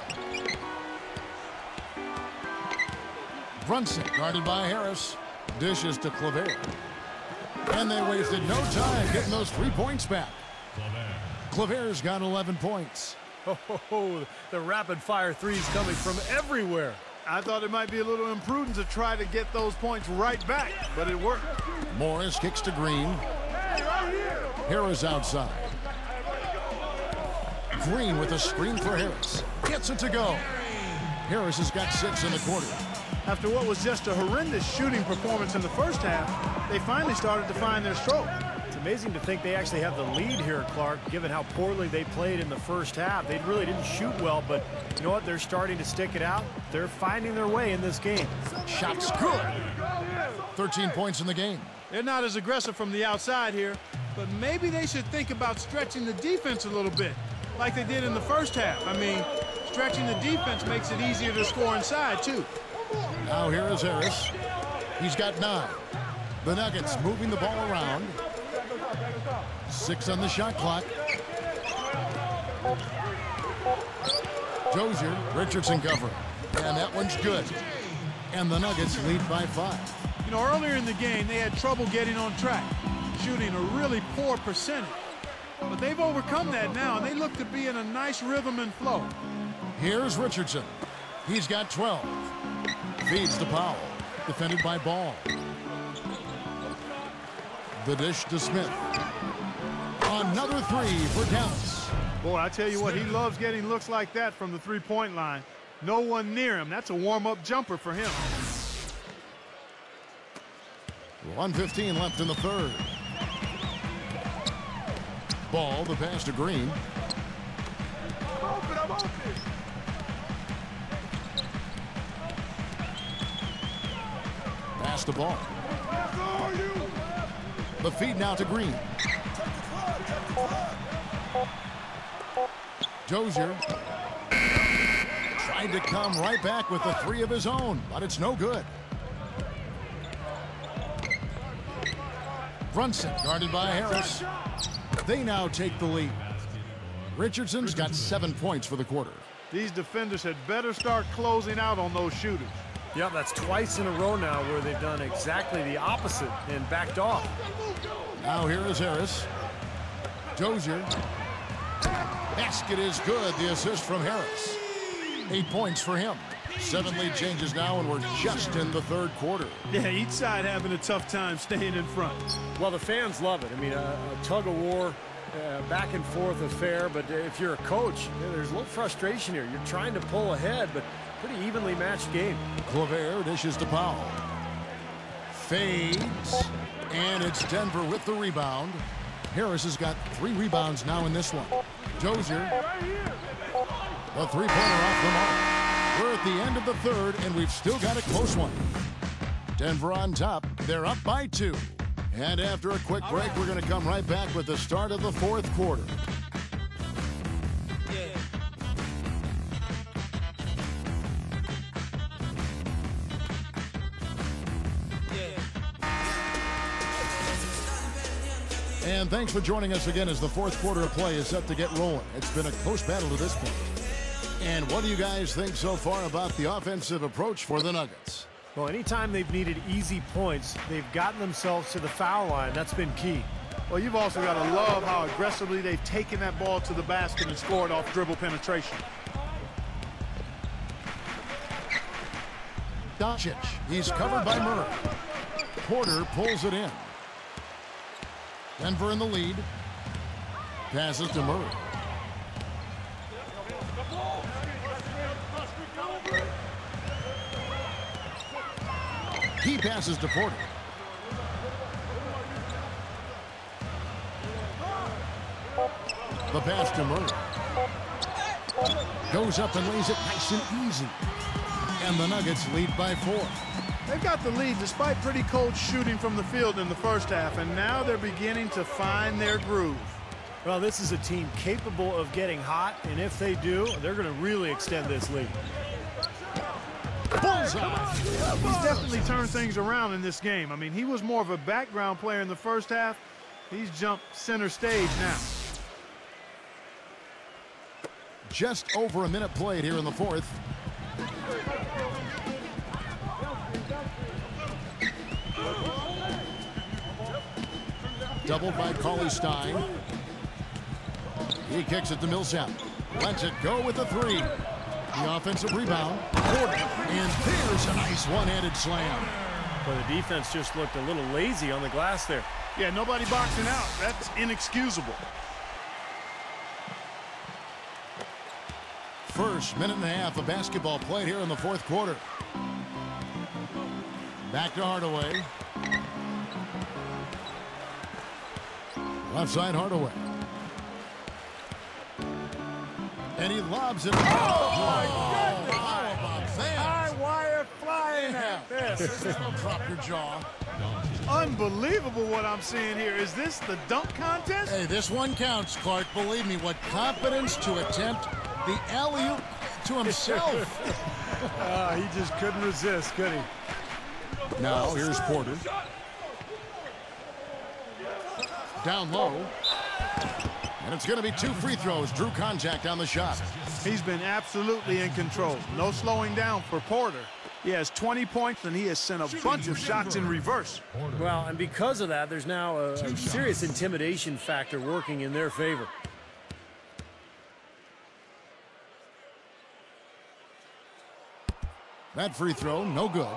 Brunson guarded by Harris. Dishes to Claver. And they wasted no time getting those 3 points back. Claver's got 11 points. Oh, the rapid-fire threes coming from everywhere. I thought it might be a little imprudent to try to get those points right back, but it worked. Morris kicks to Green. Harris outside. Green with a screen for Harris. Gets it to go. Harris has got 6 in the quarter. After what was just a horrendous shooting performance in the first half, they finally started to find their stroke. It's amazing to think they actually have the lead here, Clark, given how poorly they played in the first half. They really didn't shoot well, but you know what? They're starting to stick it out. They're finding their way in this game. Shot's good. 13 points in the game. They're not as aggressive from the outside here, but maybe they should think about stretching the defense a little bit, like they did in the first half. I mean, stretching the defense makes it easier to score inside, too. Now here is Harris. He's got 9. The Nuggets moving the ball around. 6 on the shot clock. Dozier, Richardson covering. And that one's good. And the Nuggets lead by 5. You know, earlier in the game, they had trouble getting on track, shooting a really poor percentage. But they've overcome that now, and they look to be in a nice rhythm and flow. Here's Richardson. He's got 12. Feeds to Powell. Defended by Ball. The dish to Smith. Another 3 for Dallas. Boy, I tell you what, he loves getting looks like that from the three-point line. No one near him. That's a warm-up jumper for him. 1:15 left in the third. Ball, the pass to Green. Pass the ball. The feed now to Green. Dozier tried to come right back with the 3 of his own, but it's no good. Brunson guarded by Harris. They now take the lead. Richardson's got 7 points for the quarter. These defenders had better start closing out on those shooters. Yeah, that's twice in a row now where they've done exactly the opposite and backed off. Now here is Harris. Dozier. Basket is good. The assist from Harris. 8 points for him. 7 lead changes now, and we're just in the third quarter. Yeah, each side having a tough time staying in front. Well, the fans love it. I mean, a tug-of-war, back and forth affair, but if you're a coach, there's a little frustration here. You're trying to pull ahead, but pretty evenly matched game. Claver dishes to Powell. Fades. And it's Denver with the rebound. Harris has got 3 rebounds now in this one. Dozier. The three-pointer off the mark. We're at the end of the third, and we've still got a close one. Denver on top. They're up by 2. And after a quick break, we're going to come right back with the start of the fourth quarter. And thanks for joining us again as the fourth quarter of play is set to get rolling. It's been a close battle to this point. And what do you guys think so far about the offensive approach for the Nuggets? Well, anytime they've needed easy points, they've gotten themselves to the foul line. That's been key. Well, you've also got to love how aggressively they've taken that ball to the basket and scored off dribble penetration. Doncic, he's covered by Murray. Porter pulls it in. Denver in the lead. Passes to Murray. He passes to Porter. The pass to Murray. Goes up and lays it nice and easy. And the Nuggets lead by 4. They've got the lead despite pretty cold shooting from the field in the first half, and now they're beginning to find their groove. Well, this is a team capable of getting hot, and if they do, they're going to really extend this lead. Bullseye. He's definitely turned things around in this game. I mean, he was more of a background player in the first half. He's jumped center stage now. Just over a minute played here in the fourth. Doubled by Cauley-Stein. He kicks it to Millsap. Lets it go with the 3. The offensive rebound. Porter. And there's a nice one-handed slam. Well, the defense just looked a little lazy on the glass there. Yeah, nobody boxing out. That's inexcusable. First minute and a half of basketball played here in the fourth quarter. Back to Hardaway. Left side Hardaway. And he lobs it. Oh, my goodness. How about that? High wire flying at this. That'll drop your jaw. Unbelievable what I'm seeing here. Is this the dunk contest? Hey, this one counts, Clark. Believe me, what confidence to attempt the alley-oop to himself. He just couldn't resist, could he? Now, here's Porter. Down low. And it's going to be 2 free throws. Drew contact on the shot. He's been absolutely in control. No slowing down for Porter. He has 20 points, and he has sent a bunch of shots in reverse. Well, and because of that, there's now a serious intimidation factor working in their favor. That free throw, no good.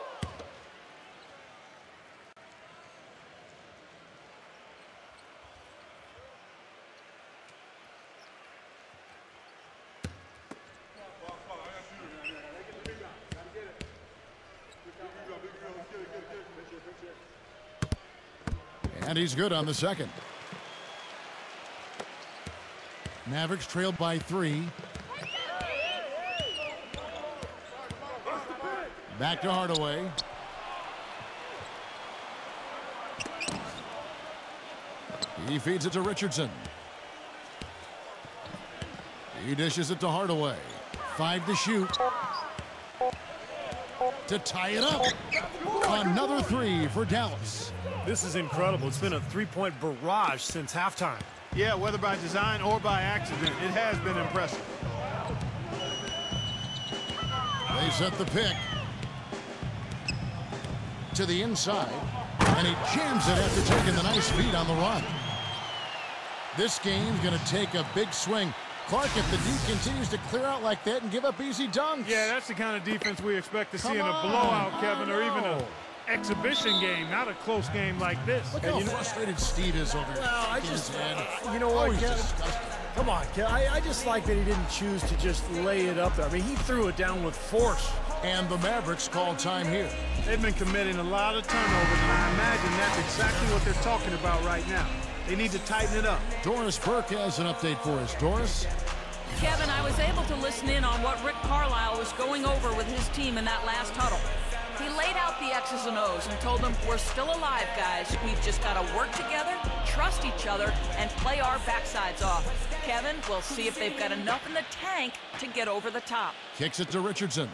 And he's good on the second. Mavericks trailed by 3. Back to Hardaway. He feeds it to Richardson. He dishes it to Hardaway. 5 to shoot. To tie it up. Another 3 for Dallas. This is incredible. It's been a three-point barrage since halftime. Yeah, whether by design or by accident, it has been impressive. They set the pick. To the inside. And he jams it after taking the nice feed on the run. This game's going to take a big swing. Clark, if the D continues to clear out like that and give up easy dunks. Yeah, that's the kind of defense we expect to see in a blowout, Kevin, or even an exhibition game, not a close game like this. Look how frustrated Steve is over here. Well, I just, you know what, Kevin? Come on, Kevin. I just like that he didn't choose to just lay it up there. I mean, he threw it down with force. And the Mavericks call time here. They've been committing a lot of turnovers, and I imagine that's exactly what they're talking about right now. They need to tighten it up. Doris Burke has an update for us. Doris? Kevin, I was able to listen in on what Rick Carlisle was going over with his team in that last huddle. He laid out the X's and O's and told them, we're still alive, guys. We've just got to work together, trust each other, and play our backsides off. Kevin, we'll see if they've got enough in the tank to get over the top. Kicks it to Richardson.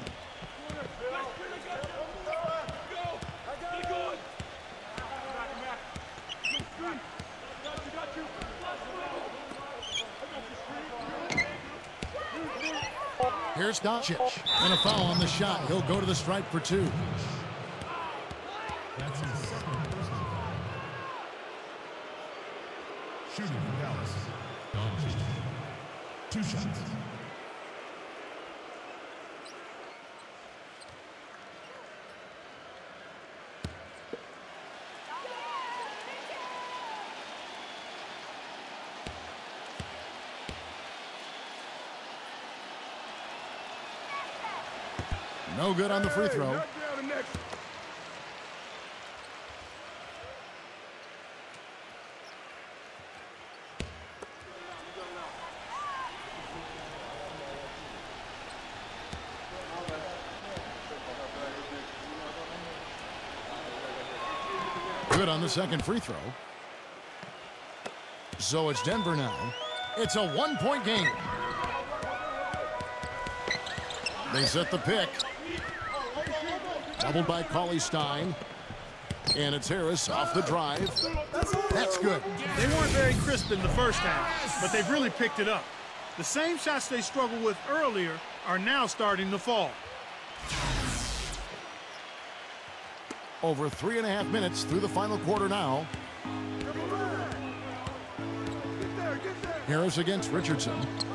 Here's Doncic, and a foul on the shot. He'll go to the stripe for 2. That's his second personal foul. Shooting for Dallas. Doncic. 2 shots. No good on the free throw. Good on the second free throw. So it's Denver now. It's a 1-point game. They set the pick. Doubled by Cauley-Stein. And it's Harris off the drive. That's good. They weren't very crisp in the first half, but they've really picked it up. The same shots they struggled with earlier are now starting to fall. Over 3.5 minutes through the final quarter now. Harris against Richardson.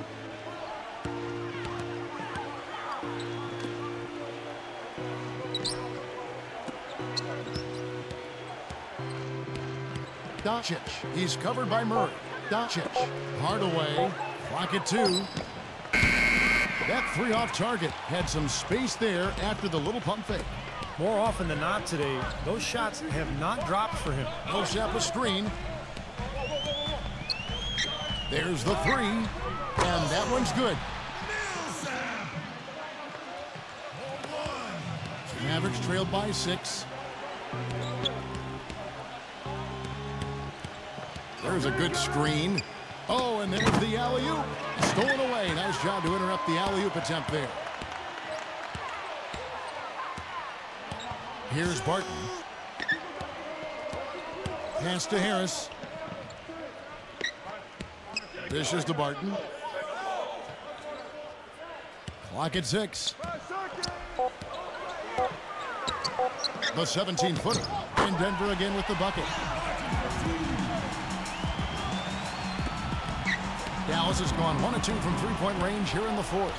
Doncic. He's covered by Murray. Doncic. Hardaway. Clock at 2. That 3 off target had some space there after the little pump fake. More often than not today, those shots have not dropped for him. Millsap a screen. There's the 3. And that one's good. Mavericks trailed by 6. There's a good screen. Oh, and there's the alley-oop. Stolen away. Nice job to interrupt the alley-oop attempt there. Here's Barton. Pass to Harris. Dishes to Barton. Clock at 6. The 17-footer. And Denver again with the bucket. Dallas has gone 1 of 2 from three-point range here in the 4th.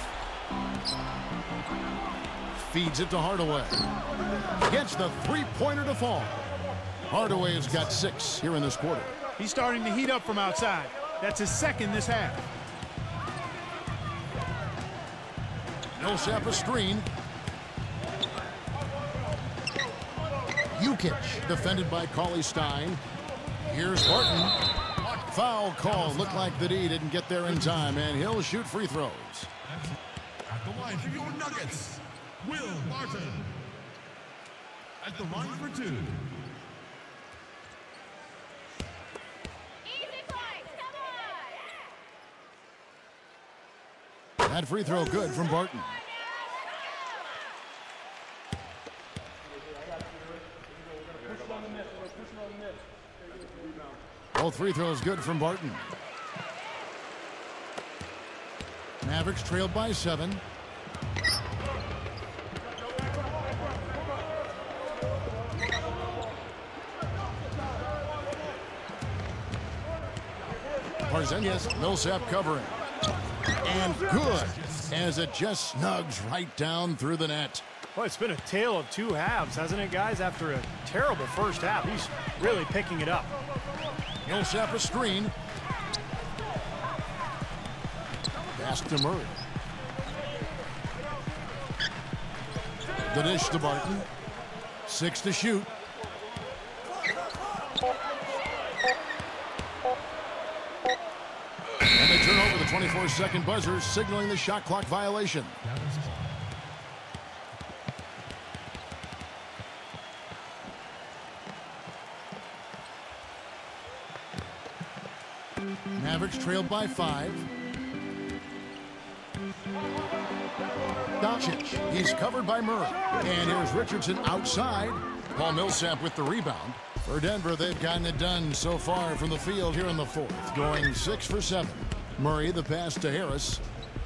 Feeds it to Hardaway. Gets the three-pointer to fall. Hardaway has got 6 here in this quarter. He's starting to heat up from outside. That's his second this half. Millsap a screen. Jukic defended by Cauley-Stein. Here's Barton. Foul call. Looked like the D didn't get there in time, and he'll shoot free throws. At the line for your Nuggets, Will Barton. At the line for 2. That free throw good from Barton. Both free throws good from Barton. Mavericks trailed by 7. Porzingis, Millsap covering. And good, as it just snugs right down through the net. Well, it's been a tale of 2 halves, hasn't it, guys? After a terrible first half, he's really picking it up. Millsap a screen. Pass to Murray. The dish to Barton. 6 to shoot. And they turn over the 24-second buzzer, signaling the shot clock violation. Mavericks trailed by 5. Doncic. He's covered by Murray. And here's Richardson outside. Paul Millsap with the rebound. For Denver, they've gotten it done so far from the field here in the fourth, going 6 for 7. Murray, the pass to Harris.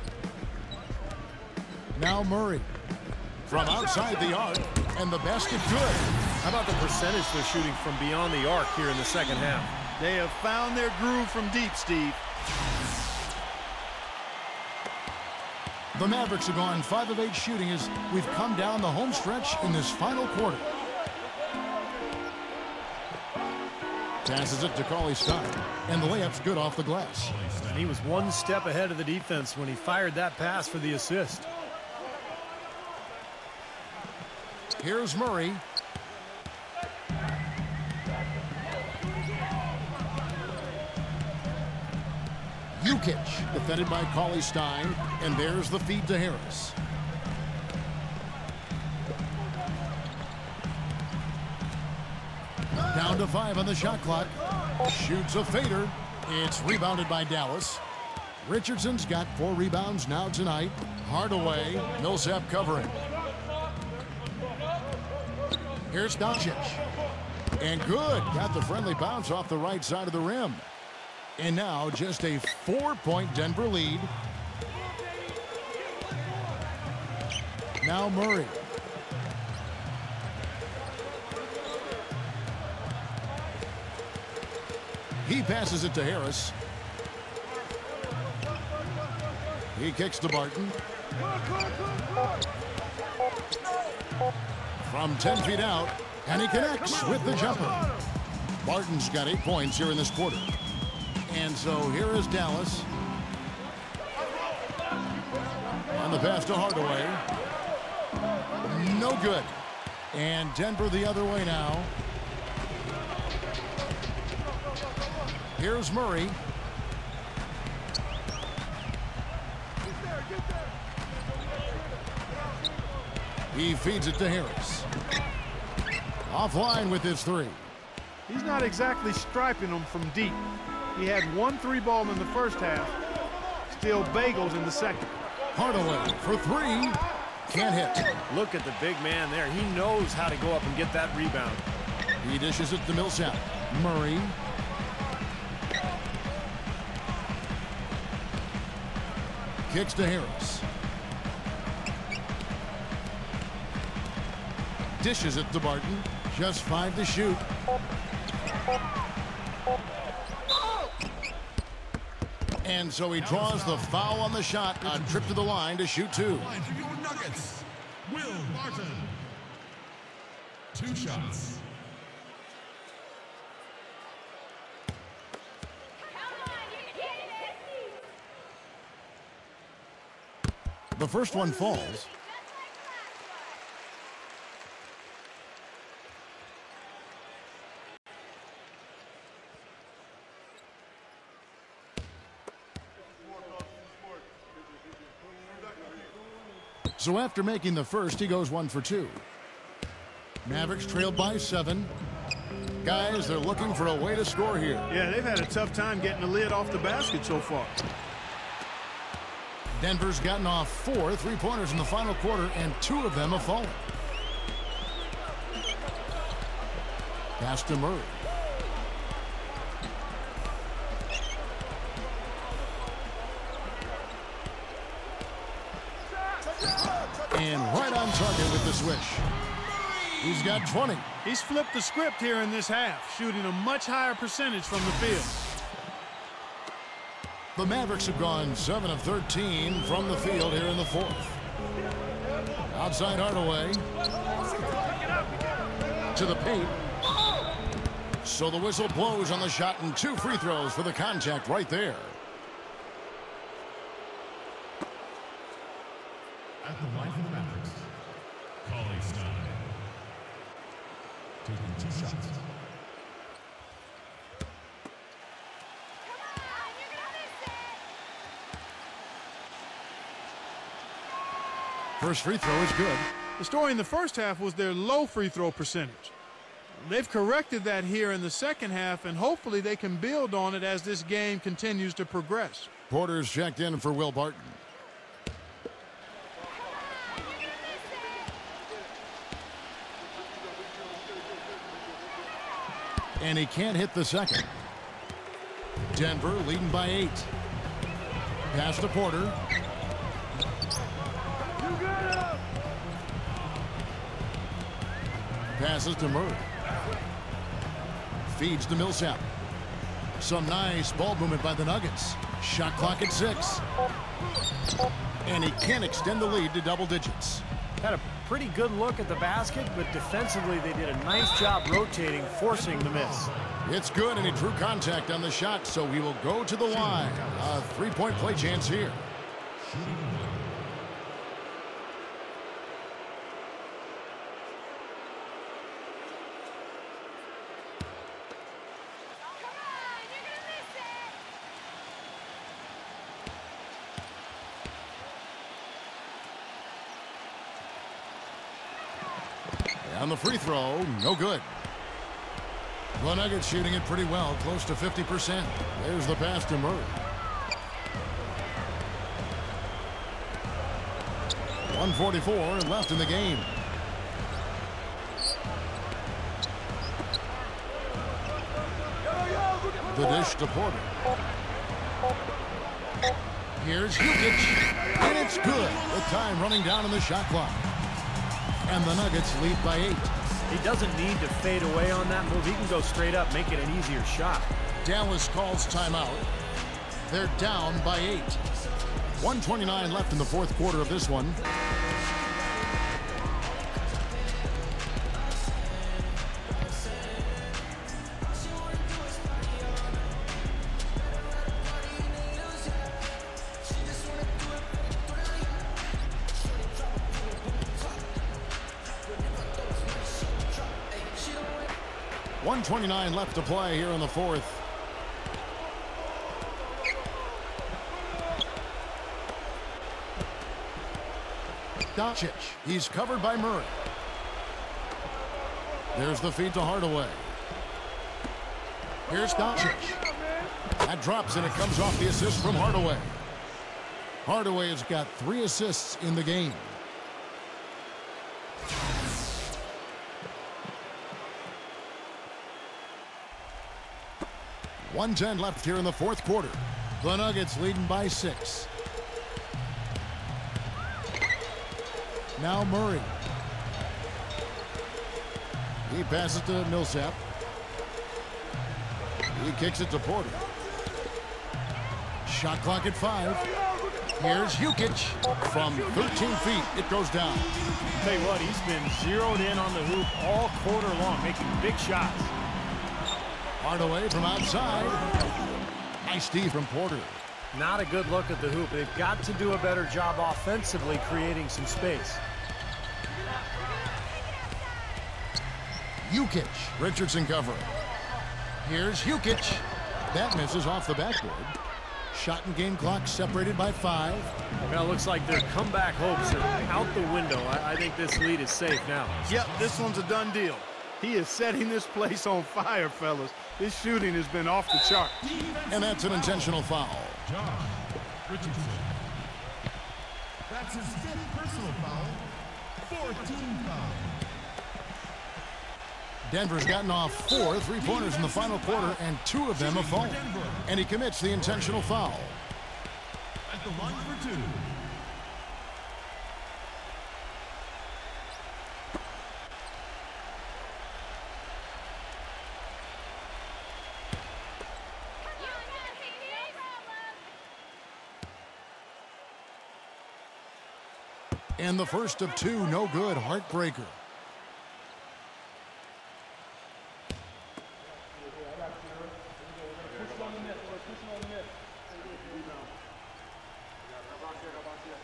Now Murray from outside the arc, and the basket good. How about the percentage they're shooting from beyond the arc here in the second half? They have found their groove from deep, Steve. The Mavericks have gone 5 of 8 shooting as we've come down the home stretch in this final quarter. Passes it to Cauley-Stein, and the layup's good off the glass. And he was one step ahead of the defense when he fired that pass for the assist. Here's Murray. Jukic, defended by Cauley-Stein, and there's the feed to Harris. Down to 5 on the shot clock. Shoots a fader. It's rebounded by Dallas. Richardson's got 4 rebounds now tonight. Hardaway, Millsap covering. Here's Doncic. And good. Got the friendly bounce off the right side of the rim. And now just a 4-point Denver lead. Now Murray. He passes it to Harris. He kicks to Barton. From 10 feet out, and he connects with the jumper. Barton's got 8 points here in this quarter. And so here is Dallas. On the pass to Hardaway. No good. And Denver the other way now. Here's Murray. He feeds it to Harris. Offline with his 3. He's not exactly striping them from deep. He had 1 3-ball in the first half. Still bagels in the second. Hardaway for 3. Can't hit. Look at the big man there. He knows how to go up and get that rebound. He dishes it to Millsap. Murray. Kicks to Harris. Dishes it to Barton. Just 5 to shoot. And so he draws the foul on the shot. A trip to the line to shoot 2. Line for your Nuggets, Will Barton. 2 shots. The first one falls. So after making the first, he goes 1 for 2. Mavericks trailed by 7. Guys, they're looking for a way to score here. Yeah, they've had a tough time getting the lid off the basket so far. Denver's gotten off 4 3-pointers in the final quarter, and 2 of them have fallen. Pass to Murray. And right on target with the swish. He's got 20. He's flipped the script here in this half, shooting a much higher percentage from the field. The Mavericks have gone 7 of 13 from the field here in the fourth. Outside Hardaway. To the paint. So the whistle blows on the shot, and 2 free throws for the contact right there. At the line for the Mavericks, Cauley-Stein. Taking 2 shots. First free throw is good. The story in the first half was their low free throw percentage. They've corrected that here in the second half, and hopefully they can build on it as this game continues to progress. Porter's checked in for Will Barton. And he can't hit the second. Denver leading by 8. Pass to Porter. Passes to Murray. Feeds to Millsap. Some nice ball movement by the Nuggets. Shot clock at 6. And he can't extend the lead to double digits. Had a pretty good look at the basket, but defensively they did a nice job rotating, forcing the miss. It's good, and he drew contact on the shot, so he will go to the line. A 3-point play chance here. On the free throw, no good. The Nuggets shooting it pretty well, close to 50%. There's the pass to Murray. 1:44 left in the game. The dish to Porter. Here's Jokic, and it's good. The time running down on the shot clock. And the Nuggets lead by 8. He doesn't need to fade away on that move. He can go straight up, make it an easier shot. Dallas calls timeout. They're down by 8. 1:29 left in the fourth quarter of this one. .29 left to play here in the fourth. Doncic. He's covered by Murray. There's the feed to Hardaway. Here's Doncic. That drops, and it comes off the assist from Hardaway. Hardaway has got 3 assists in the game. .110 left here in the fourth quarter. The Nuggets leading by 6. Now Murray. He passes to Millsap. He kicks it to Porter. Shot clock at 5. Here's Jokic. From 13 feet, it goes down. Tell you what, he's been zeroed in on the hoop all quarter long, making big shots. Hardaway from outside. Nice D from Porter. Not a good look at the hoop. They've got to do a better job offensively creating some space. Jokic. Richardson covering. Here's Jokic. That misses off the backboard. Shot and game clock separated by 5. Well, it looks like their comeback hopes are out the window. I think this lead is safe now. Yep, this one's a done deal. He is setting this place on fire, fellas. His shooting has been off the chart. And that's an intentional foul. John Richardson. That's his 5th personal foul. 4th team foul. Denver's gotten off 4 3-pointers in the final quarter, and 2 of them have fallen. And he commits the intentional foul. At the line for 2. And the first of 2, no good. Heartbreaker.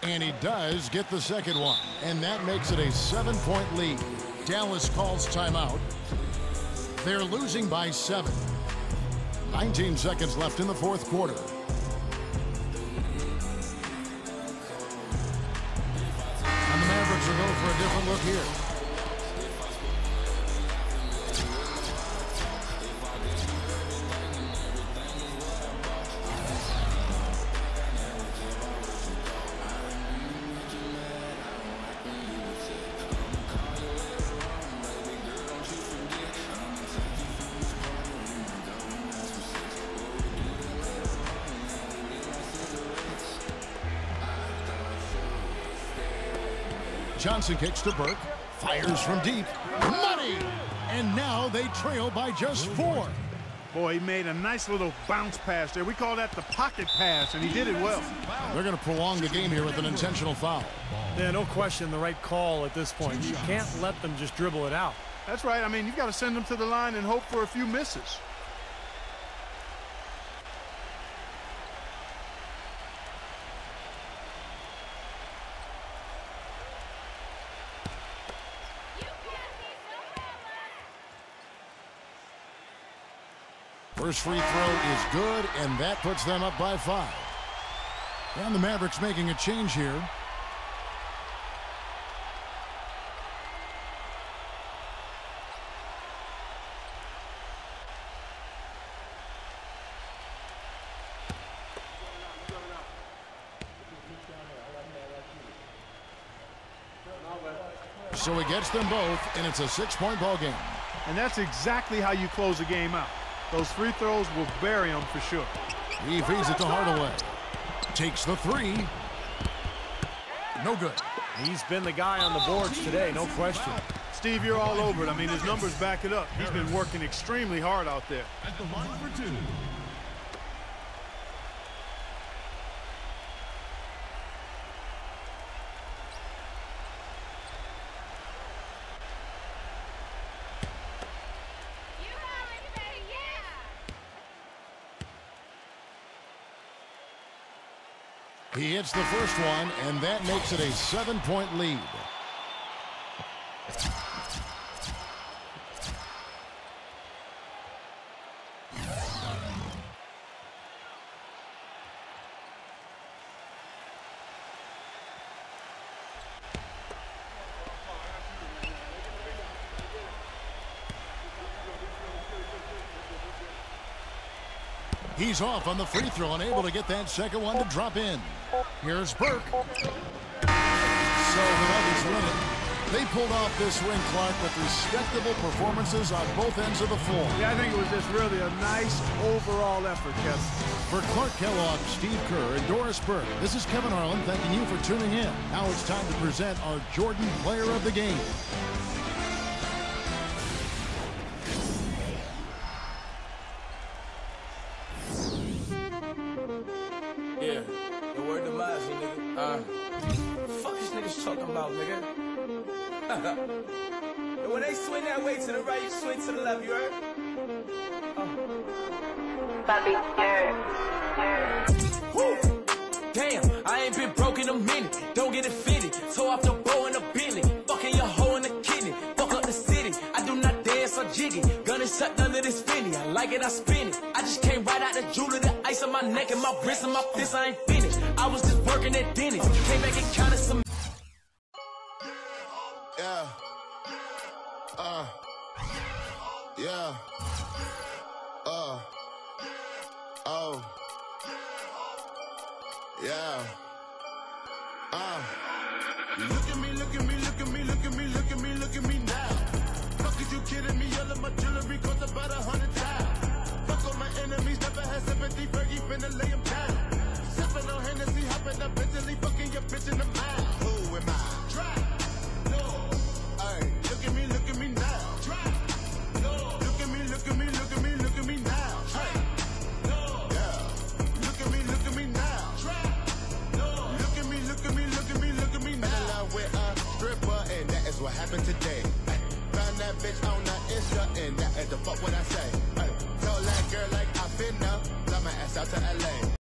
And he does get the second one. And that makes it a 7-point lead. Dallas calls timeout. They're losing by 7. 19 seconds left in the fourth quarter. And the Mavericks will go for a different look here. Johnson kicks to Burke, fires from deep, money, and now they trail by just 4. Boy, he made a nice little bounce pass there. We call that the pocket pass, and he did it well. They're going to prolong the game here with an intentional foul. Yeah, no question, the right call at this point. You can't let them just dribble it out. That's right. I mean, you've got to send them to the line and hope for a few misses. First free throw is good, and that puts them up by 5. And the Mavericks making a change here. So he gets them both, and it's a 6-point ball game. And that's exactly how you close a game out. Those free throws will bury them for sure. He feeds it to Hardaway. Takes the 3. No good. He's been the guy on the boards today, no question. Steve, you're all over it. I mean, his numbers back it up. He's been working extremely hard out there. At the line for 2. He hits the first one, and that makes it a 7-point lead. He's off on the free throw, unable to get that second one to drop in. Here's Burke. So the Nuggets win it. They pulled off this win, Clark, with respectable performances on both ends of the floor. Yeah, I think it was just really a nice overall effort, Kevin. For Clark Kellogg, Steve Kerr, and Doris Burke, this is Kevin Harlan thanking you for tuning in. Now it's time to present our Jordan Player of the Game. Yeah, the word to my nigga. Fuck these niggas talking about, nigga. And when they swing that way to the right, you swing to the left, you heard? Papi, yeah. Woo! Damn, I ain't been broke in a minute. Don't get it fitted. Toe off the bow in the Bentley. Fucking your hoe in the kidney. Fuck up the city. I do not dance or jiggy. Gun is sucked under this finny. I like it, I spin it. I just came right out the jewelry, the ice on my neck and my wrist and my fist. I ain't finished. I was just working at Dennis. Came back and counted some. Yeah. Yeah. Oh. Yeah. Look at me, look at me, look at me, look at me, look at me, look at me now. Fuck, is you kidding me? All of my jewelry cost about 100 times. Fuck all my enemies, never had sympathy. Fergie finna lay them down. Sipping on Hennessy, hopping up Bentley, fucking your bitch in the mouth. Who am I? Try. No. Hey, look at me now. Try. No. Look at me, look at me, look at me, look at me now. Hey. No. Yeah. Look at me now. Try. No. Look at me, look at me, look at me, look at me now. Fell in love with a stripper, and that is what happened today. Ay. Found that bitch on the Insta, and that is the fuck what I say. Ay. Told that girl like I finna, fly my ass out to LA.